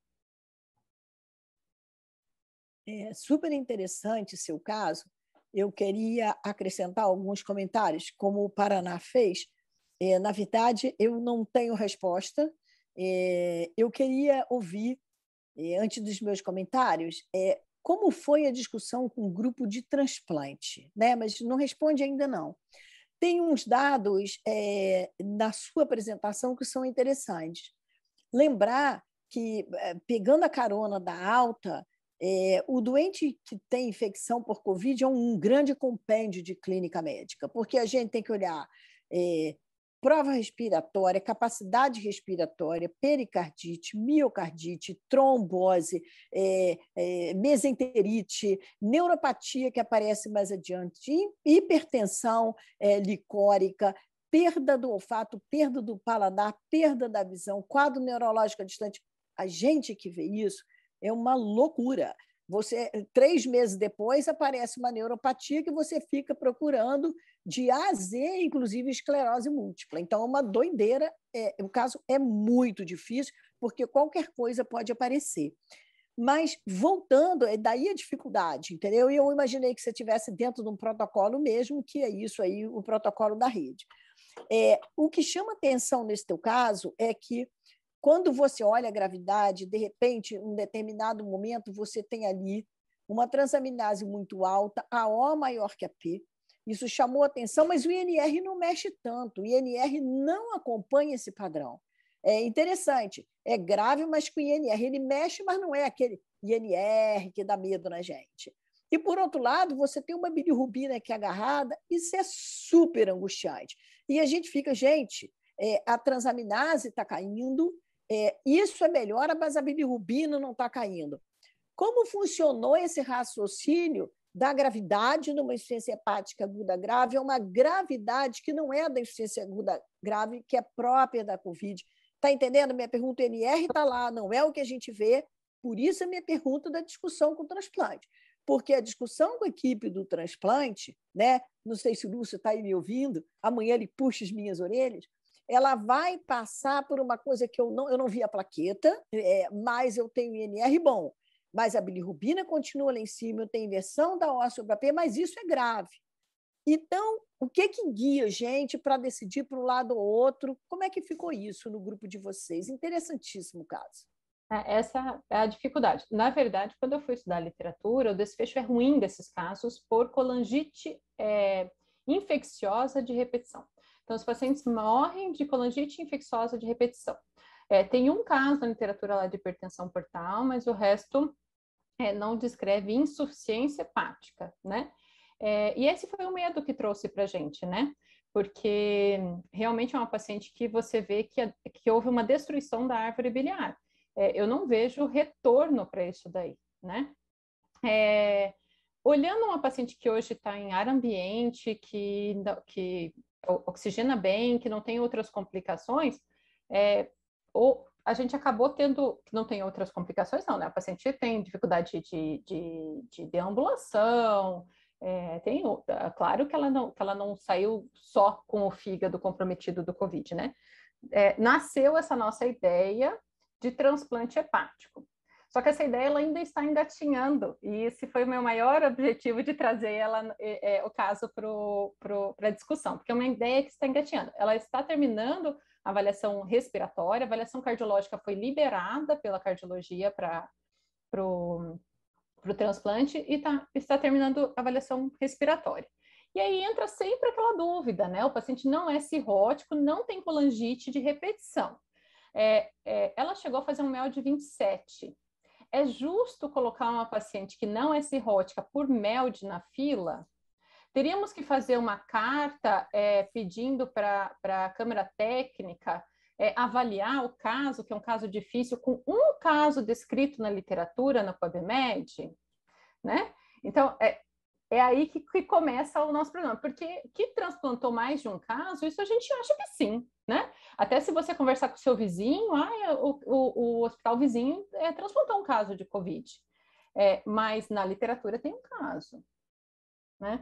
É super interessante seu caso. Eu queria acrescentar alguns comentários, como o Paraná fez. É, na verdade, eu não tenho resposta. É, eu queria ouvir, é, antes dos meus comentários, é, como foi a discussão com o grupo de transplante, né? Mas não responde ainda não. Tem uns dados é, na sua apresentação que são interessantes. Lembrar que, pegando a carona da alta, é, o doente que tem infecção por Covid é um, um grande compêndio de clínica médica, porque a gente tem que olhar é, prova respiratória, capacidade respiratória, pericardite, miocardite, trombose, é, é, mesenterite, neuropatia que aparece mais adiante, hipertensão é, licórica, perda do olfato, perda do paladar, perda da visão, quadro neurológico distante. A gente que vê isso é uma loucura. Você, três meses depois, aparece uma neuropatia que você fica procurando de A a Z, inclusive esclerose múltipla. Então, é uma doideira. É, o caso é muito difícil, porque qualquer coisa pode aparecer. Mas, voltando, é daí a dificuldade, entendeu? E eu imaginei que você estivesse dentro de um protocolo mesmo, que é isso aí, o protocolo da rede. É, o que chama atenção nesse teu caso é que, quando você olha a gravidade, de repente, em um determinado momento, você tem ali uma transaminase muito alta, A O maior que a P. Isso chamou atenção, mas o I N R não mexe tanto. O I N R não acompanha esse padrão. É interessante, é grave, mas com o I N R ele mexe, mas não é aquele I N R que dá medo na gente. E, por outro lado, você tem uma bilirrubina aqui agarrada, isso é super angustiante. E a gente fica, gente, é, a transaminase está caindo, É, isso é melhor, mas a bilirrubina não está caindo. Como funcionou esse raciocínio da gravidade numa insuficiência hepática aguda grave? É uma gravidade que não é da insuficiência aguda grave, que é própria da Covid. Está entendendo? Minha pergunta, o N R está lá, não é o que a gente vê, por isso a minha pergunta da discussão com o transplante. Porque a discussão com a equipe do transplante, né? Não sei se o Lúcio está aí me ouvindo, amanhã ele puxa as minhas orelhas, ela vai passar por uma coisa que eu não, eu não vi a plaqueta, é, mas eu tenho I N R bom, mas a bilirrubina continua lá em cima, eu tenho inversão da O sobre a P, mas isso é grave. Então, o que que guia a gente para decidir para um lado ou outro? Como é que ficou isso no grupo de vocês? Interessantíssimo caso. Essa é a dificuldade. Na verdade, quando eu fui estudar literatura, o desfecho é ruim desses casos por colangite é, infecciosa de repetição. Então, os pacientes morrem de colangite infecciosa de repetição. É, tem um caso na literatura lá de hipertensão portal, mas o resto é, não descreve insuficiência hepática, né? É, e esse foi o medo que trouxe para a gente, né? Porque realmente é uma paciente que você vê que, que houve uma destruição da árvore biliar. É, eu não vejo retorno para isso daí, né? É, olhando uma paciente que hoje está em ar ambiente, que, que oxigena bem, que não tem outras complicações, é, ou a gente acabou tendo, que não tem outras complicações, não, né? A paciente tem dificuldade de, de, de deambulação, é, tem, claro que ela, não, que ela não saiu só com o fígado comprometido do Covid, né? É, nasceu essa nossa ideia de transplante hepático. Só que essa ideia ela ainda está engatinhando, e esse foi o meu maior objetivo de trazer ela, é, é, o caso para a discussão, porque é uma ideia que está engatinhando. Ela está terminando a avaliação respiratória, a avaliação cardiológica foi liberada pela cardiologia para o transplante e tá, está terminando a avaliação respiratória. E aí entra sempre aquela dúvida, né? O paciente não é cirrótico, não tem colangite de repetição. É, é, ela chegou a fazer um mel de vinte e sete. É justo colocar uma paciente que não é cirrótica por MELD na fila? Teríamos que fazer uma carta é, pedindo para a Câmara Técnica é, avaliar o caso, que é um caso difícil, com um caso descrito na literatura, na PubMed, né? Então, é, é aí que, que começa o nosso problema, porque que transplantou mais de um caso, isso a gente acha que sim, né? Até se você conversar com o seu vizinho, ah, o, o, o hospital vizinho é, transplantou um caso de Covid. É, mas na literatura tem um caso, né?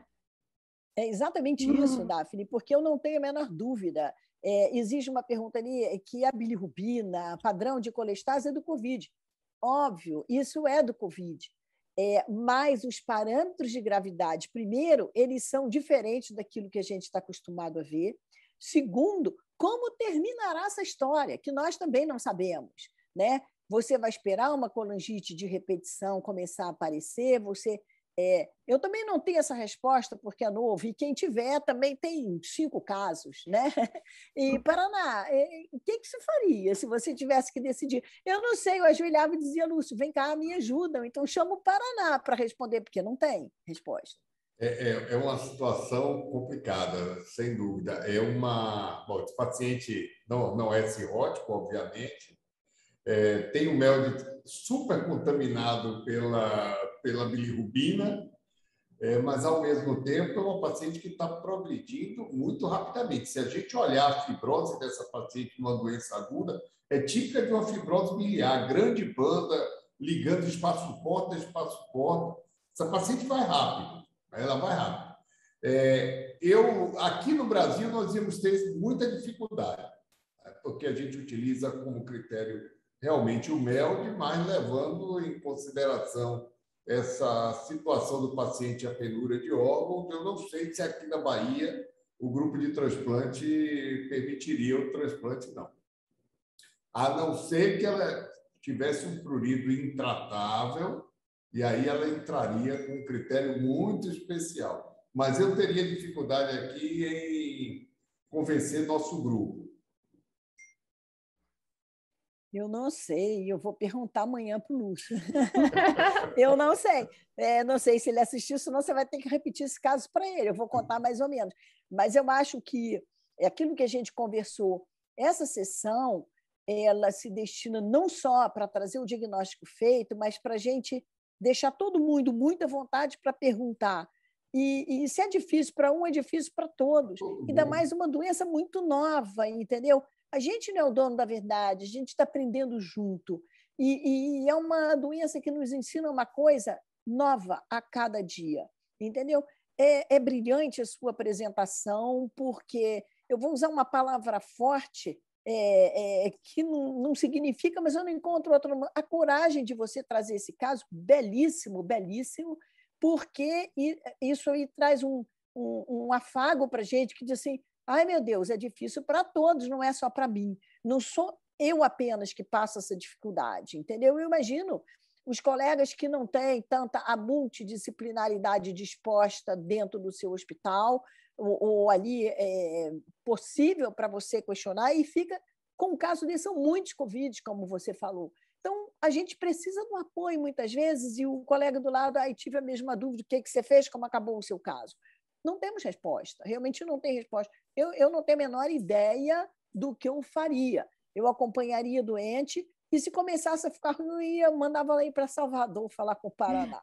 É exatamente Hum. isso, Daphne, porque eu não tenho a menor dúvida. É, existe uma pergunta ali que a bilirrubina, padrão de colestase, é do Covid. Óbvio, isso é do Covid. É, mas os parâmetros de gravidade, primeiro, eles são diferentes daquilo que a gente está acostumado a ver. Segundo, como terminará essa história, que nós também não sabemos, né? Você vai esperar uma colangite de repetição começar a aparecer, você... É, eu também não tenho essa resposta porque é novo, e quem tiver também tem cinco casos, né? E Paraná, é, o que, que você faria se você tivesse que decidir? Eu não sei, eu ajoelhava e dizia, Lúcio, vem cá, me ajudam, então chama o Paraná para responder, porque não tem resposta. É, é, é uma situação complicada, sem dúvida. É uma... Bom, esse paciente não, não é cirrótico, obviamente, é, tem o mel super contaminado pela, pela bilirrubina, é, mas, ao mesmo tempo, é uma paciente que está progredindo muito rapidamente. Se a gente olhar a fibrose dessa paciente numa doença aguda, é típica de uma fibrose biliar, grande banda, ligando espaço porta a espaço porta. Essa paciente vai rápido, ela vai rápido. É, eu, aqui no Brasil, nós íamos ter muita dificuldade, porque a gente utiliza como critério realmente o MELD, mas levando em consideração essa situação do paciente, a penúria de órgãos. Eu não sei se aqui na Bahia o grupo de transplante permitiria o transplante, não. A não ser que ela tivesse um prurido intratável, e aí ela entraria com um critério muito especial. Mas eu teria dificuldade aqui em convencer nosso grupo. Eu não sei, eu vou perguntar amanhã para o Lúcio. Eu não sei. É, não sei se ele assistiu, senão você vai ter que repetir esse caso para ele. Eu vou contar mais ou menos. Mas eu acho que é aquilo que a gente conversou, essa sessão, ela se destina não só para trazer o diagnóstico feito, mas para a gente deixar todo mundo muito à vontade para perguntar. E, e se é difícil para um, é difícil para todos. Ainda mais uma doença muito nova, entendeu? A gente não é o dono da verdade, a gente está aprendendo junto. E, e é uma doença que nos ensina uma coisa nova a cada dia, entendeu? É, é brilhante a sua apresentação, porque eu vou usar uma palavra forte, é, é, que não, não significa, mas eu não encontro outra. A coragem de você trazer esse caso, belíssimo, belíssimo, porque isso aí traz um, um, um afago para a gente, que diz assim, ai, meu Deus, é difícil para todos, não é só para mim. Não sou eu apenas que passo essa dificuldade, entendeu? Eu imagino os colegas que não têm tanta a multidisciplinaridade disposta dentro do seu hospital, ou, ou ali é possível para você questionar, e fica, com o caso desse, são muitos Covid, como você falou. Então, a gente precisa de um apoio, muitas vezes, e o colega do lado, aí tive a mesma dúvida, o que, que você fez, como acabou o seu caso. Não temos resposta, realmente não tem resposta. Eu, eu não tenho a menor ideia do que eu faria. Eu acompanharia o doente e, se começasse a ficar ruim, eu ia, mandava ela ir para Salvador falar com o Paraná.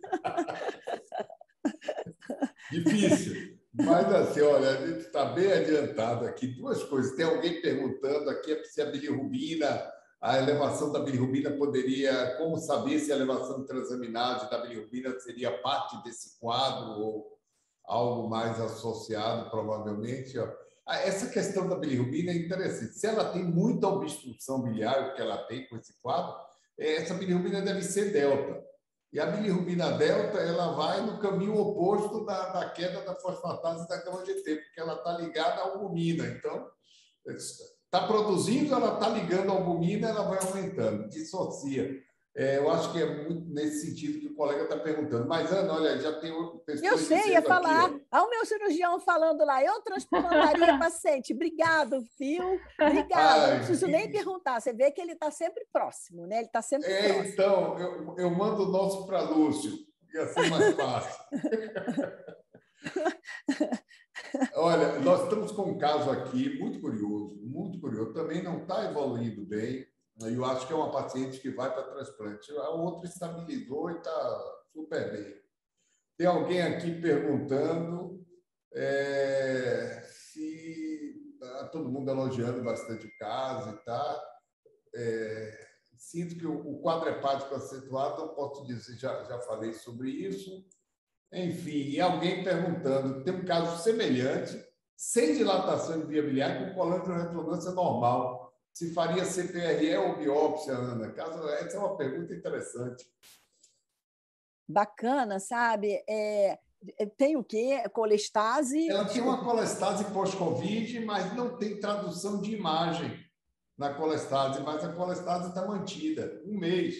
Difícil. Mas, assim, olha, a gente está bem adiantado aqui. Duas coisas. Tem alguém perguntando aqui se a bilirrubina, a elevação da bilirrubina poderia... Como saber se a elevação de transaminase da bilirrubina seria parte desse quadro ou algo mais associado, provavelmente? Ó. Essa questão da bilirrubina é interessante. Se ela tem muita obstrução biliar, o que ela tem com esse quadro, essa bilirrubina deve ser delta. E a bilirrubina delta, ela vai no caminho oposto da, da queda da fosfatase da gama G T, porque ela está ligada à albumina. Então, está produzindo, ela está ligando à albumina, ela vai aumentando, dissocia. É, eu acho que é muito nesse sentido que o colega está perguntando. Mas, Ana, olha, já tem pessoas Eu sei, ia falar. Aqui, Olha o meu cirurgião falando lá, eu transplantaria paciente. Obrigado, viu? Obrigada. Não preciso nem perguntar. Você vê que ele está sempre próximo, né? Ele está sempre é, próximo. Então, eu, eu mando o nosso para Lúcio. Ia ser mais fácil. Olha, nós estamos com um caso aqui muito curioso, muito curioso. Também não está evoluindo bem. Eu acho que é uma paciente que vai para transplante. A outra estabilizou e está super bem. Tem alguém aqui perguntando é, se... Tá todo mundo elogiando bastante o caso e tá. É, sinto que o, o quadro hepático acentuado, não posso dizer, já, já falei sobre isso. Enfim, e alguém perguntando, tem um caso semelhante, sem dilatação de via biliar, com colangio-ressonância normal. Se faria C P R E ou biópsia, Ana? Caso, essa é uma pergunta interessante. Bacana, sabe? É, tem o quê? Colestase? Ela tem uma colestase pós-Covid, mas não tem tradução de imagem na colestase, mas a colestase está mantida, um mês.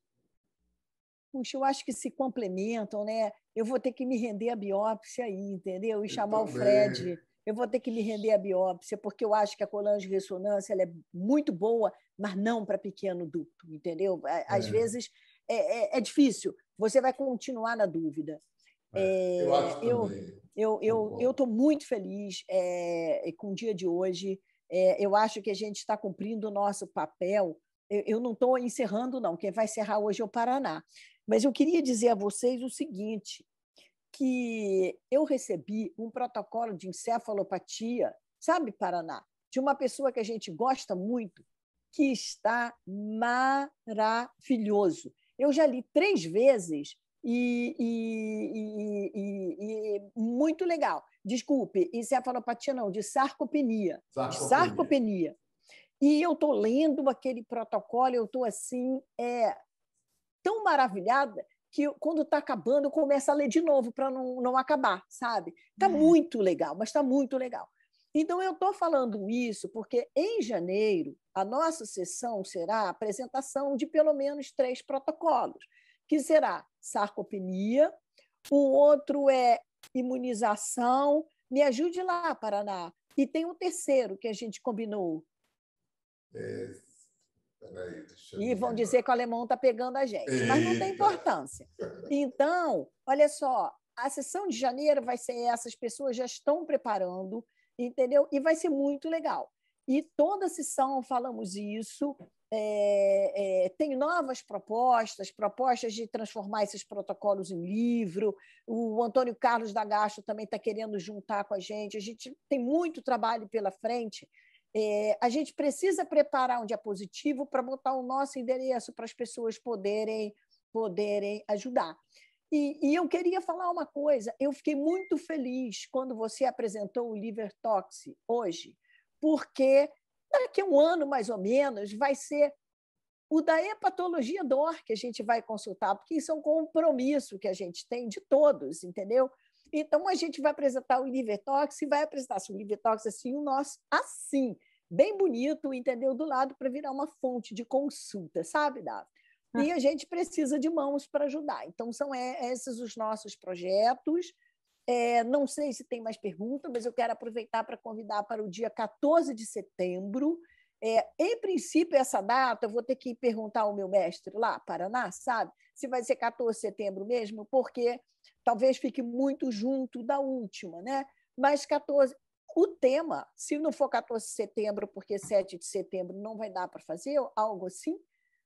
Puxa, eu acho que se complementam, né? Eu vou ter que me render à biópsia aí, entendeu? E eu chamar também. o Fred. Eu vou ter que me render à biópsia, porque eu acho que a colangio-ressonância ela é muito boa, mas não para pequeno ducto, entendeu? Às é. vezes é, é, é difícil, você vai continuar na dúvida. É, eu acho também. Eu eu eu estou muito feliz é, com o dia de hoje. É, eu acho que a gente está cumprindo o nosso papel. Eu, eu não estou encerrando, não. Quem vai encerrar hoje é o Paraná. Mas eu queria dizer a vocês o seguinte, que eu recebi um protocolo de encefalopatia, sabe, Paraná? De uma pessoa que a gente gosta muito, que está maravilhoso. Eu já li três vezes e, e, e, e, e muito legal. Desculpe, encefalopatia não, de sarcopenia. Sarcopenia. sarcopenia. E eu estou lendo aquele protocolo, eu estou assim, é, tão maravilhada que eu, quando está acabando, eu começo a ler de novo para não, não acabar, sabe? Está hum. muito legal, mas está muito legal. Então, eu estou falando isso porque, em janeiro, a nossa sessão será a apresentação de pelo menos três protocolos, que será sarcopenia, o outro é imunização, me ajude lá, Paraná, e tem um terceiro que a gente combinou. É, peraí, deixa eu e vão dizer que o alemão está pegando a gente, Eita. Mas não tem importância. Então, olha só, a sessão de janeiro vai ser essa, as pessoas já estão preparando, entendeu? E vai ser muito legal. E toda a sessão falamos isso, é, é, tem novas propostas, propostas de transformar esses protocolos em livro, o Antônio Carlos da Gasto também está querendo juntar com a gente, a gente tem muito trabalho pela frente, é, a gente precisa preparar um diapositivo para botar o nosso endereço para as pessoas poderem, poderem ajudar. E, e eu queria falar uma coisa, eu fiquei muito feliz quando você apresentou o Liver Tox hoje, porque daqui a um ano, mais ou menos, vai ser o da hepatologia D O R que a gente vai consultar, porque isso é um compromisso que a gente tem de todos, entendeu? Então, a gente vai apresentar o Livertox e vai apresentar assim, o Livertox assim, o nosso assim, bem bonito, entendeu? Do lado para virar uma fonte de consulta, sabe, Davi? E a gente precisa de mãos para ajudar. Então, são esses os nossos projetos. É, não sei se tem mais perguntas, mas eu quero aproveitar para convidar para o dia quatorze de setembro. É, em princípio, essa data, eu vou ter que perguntar ao meu mestre lá, Paraná, sabe? Se vai ser quatorze de setembro mesmo, porque talvez fique muito junto da última, né? Mas quatorze... O tema, se não for quatorze de setembro, porque sete de setembro não vai dar para fazer, algo assim,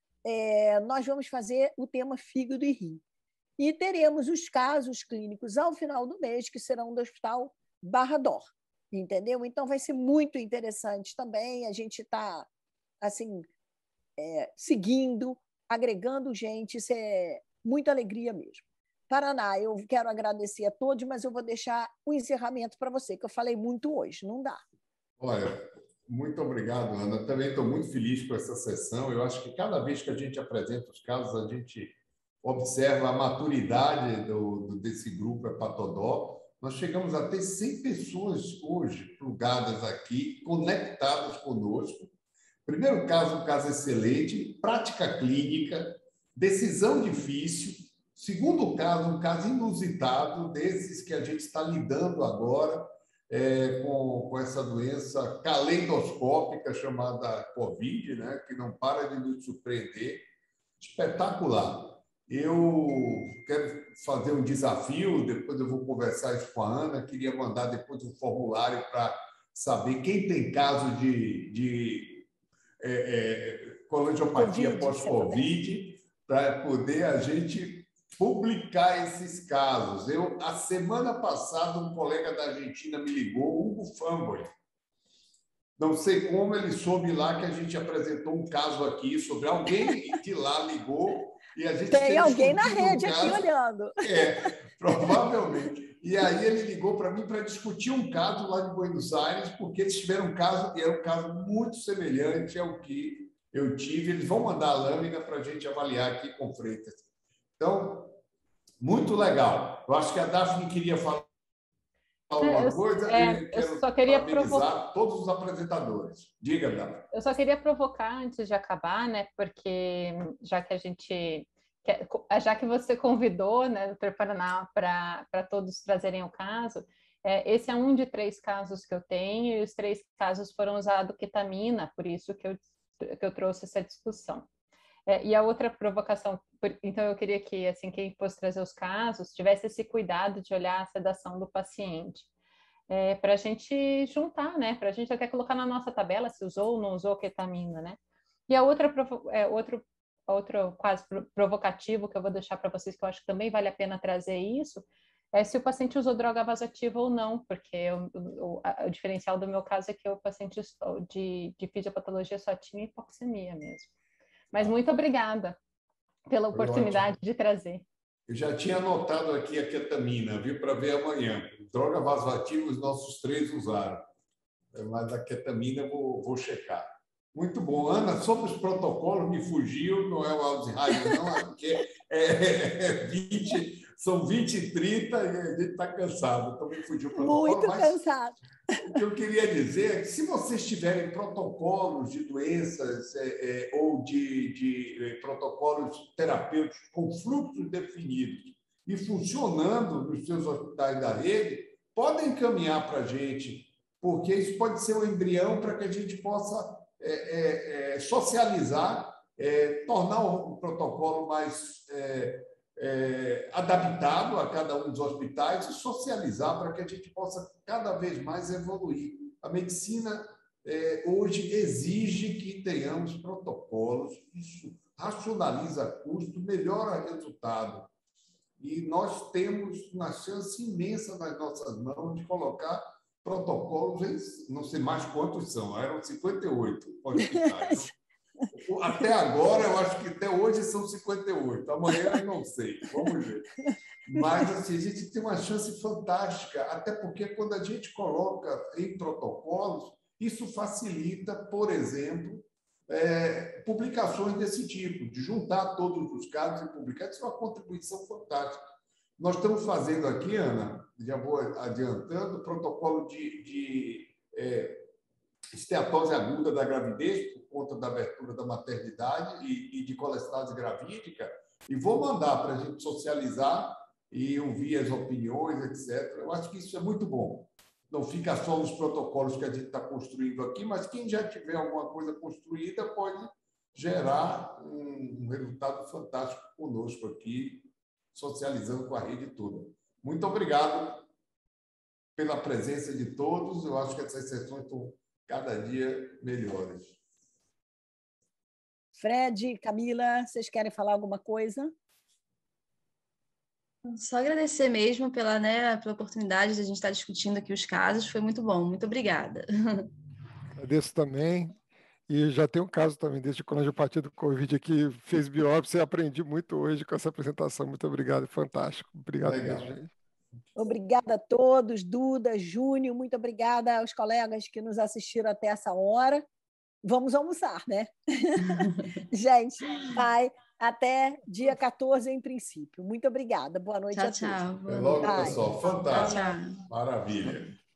é, nós vamos fazer o tema fígado e rim. E teremos os casos clínicos ao final do mês, que serão do Hospital Barra d'Or, entendeu? Então, vai ser muito interessante também. A gente está assim, é, seguindo, agregando gente, isso é muita alegria mesmo. Paraná, eu quero agradecer a todos, mas eu vou deixar o encerramento para você, que eu falei muito hoje, não dá. Olha, muito obrigado, Ana. Também estou muito feliz com essa sessão. Eu acho que cada vez que a gente apresenta os casos, a gente observa a maturidade do, do, desse grupo Hepatodó. Nós chegamos a ter cem pessoas hoje plugadas aqui, conectadas conosco. Primeiro caso, um caso excelente, prática clínica, decisão difícil. Segundo caso, um caso inusitado, desses que a gente está lidando agora é, com, com essa doença caleidoscópica chamada Covid, né, que não para de nos surpreender. Espetacular. Eu quero fazer um desafio, depois eu vou conversar isso com a Ana, queria mandar depois um formulário para saber quem tem caso de, de é, é, colangiopatia pós-Covid, para poder a gente publicar esses casos. Eu, a semana passada, um colega da Argentina me ligou, Hugo Famboy. Não sei como ele soube lá que a gente apresentou um caso aqui sobre alguém de lá ligou e a gente tem alguém na rede um caso, aqui olhando. É, provavelmente. E aí ele ligou para mim para discutir um caso lá de Buenos Aires, porque eles tiveram um caso e é um caso muito semelhante ao que eu tive. Eles vão mandar a lâmina para a gente avaliar aqui com Freitas. Então, muito legal. Eu acho que a Daphne queria falar alguma eu, coisa. É, eu, eu só queria provocar todos os apresentadores. Diga, Daphne. Eu só queria provocar antes de acabar, né? Porque já que a gente, já que você convidou, né, doutor Paraná, para para todos trazerem o caso, é, esse é um de três casos que eu tenho e os três casos foram usados ketamina, por isso que eu que eu trouxe essa discussão. É, e a outra provocação, então eu queria que assim quem fosse trazer os casos tivesse esse cuidado de olhar a sedação do paciente, é, para a gente juntar, né? Para a gente até colocar na nossa tabela se usou ou não usou ketamina, né? E a outra é, outro outro quase provocativo que eu vou deixar para vocês que eu acho que também vale a pena trazer isso é se o paciente usou droga vasoativa ou não, porque o, o, a, o diferencial do meu caso é que o paciente de, de fisiopatologia só tinha hipoxemia mesmo. Mas muito obrigada pela oportunidade de trazer. Eu já tinha anotado aqui a ketamina, viu, para ver amanhã. Droga vasoativa, os nossos três usaram. Mas a ketamina eu vou, vou checar. Muito bom. Ana, sobre os protocolos, me fugiu, não é o Alzheimer, não, é porque é vinte, são vinte e trinta e a gente está cansado, então me fugiu o protocolo. Muito mas cansado. O que eu queria dizer é que se vocês tiverem protocolos de doenças é, é, ou de, de é, protocolos terapêuticos com fluxos definidos e funcionando nos seus hospitais da rede, podem encaminhar para a gente, porque isso pode ser um embrião para que a gente possa é, é, é, socializar, é, tornar o protocolo mais é, é, adaptado a cada um dos hospitais e socializar para que a gente possa cada vez mais evoluir. A medicina é, hoje exige que tenhamos protocolos, isso racionaliza custo, melhora resultado. E nós temos uma chance imensa nas nossas mãos de colocar protocolos, em, não sei mais quantos são, eram cinquenta e oito hospitais. Até agora, eu acho que até hoje são cinquenta e oito. Amanhã eu não sei, vamos ver. Mas assim, a gente tem uma chance fantástica, até porque quando a gente coloca em protocolos, isso facilita, por exemplo, é, publicações desse tipo, de juntar todos os casos e publicar. Isso é uma contribuição fantástica. Nós estamos fazendo aqui, Ana, já vou adiantando, protocolo de, de é, esteatose aguda da gravidez, por conta da abertura da maternidade e, e de colestase gravídica, e vou mandar para a gente socializar e ouvir as opiniões, etcétera. Eu acho que isso é muito bom. Não fica só nos protocolos que a gente está construindo aqui, mas quem já tiver alguma coisa construída pode gerar um, um resultado fantástico conosco aqui, socializando com a rede toda. Muito obrigado pela presença de todos. Eu acho que essas sessões estão cada dia melhores. Fred, Camila, vocês querem falar alguma coisa? Só agradecer mesmo pela, né, pela oportunidade de a gente estar discutindo aqui os casos. Foi muito bom. Muito obrigada. Agradeço também. E já tem um caso também desse de colangiopatia do Covid aqui, fez biópsia e aprendi muito hoje com essa apresentação. Muito obrigado, fantástico. Obrigado Legal. mesmo, gente. Obrigada a todos, Duda, Júnior, muito obrigada aos colegas que nos assistiram até essa hora. Vamos almoçar, né? Gente, vai até dia quatorze, em princípio. Muito obrigada. Boa noite Tchau, a todos. tchau. Até logo, Bye. pessoal. Fantástico. Tchau. Maravilha.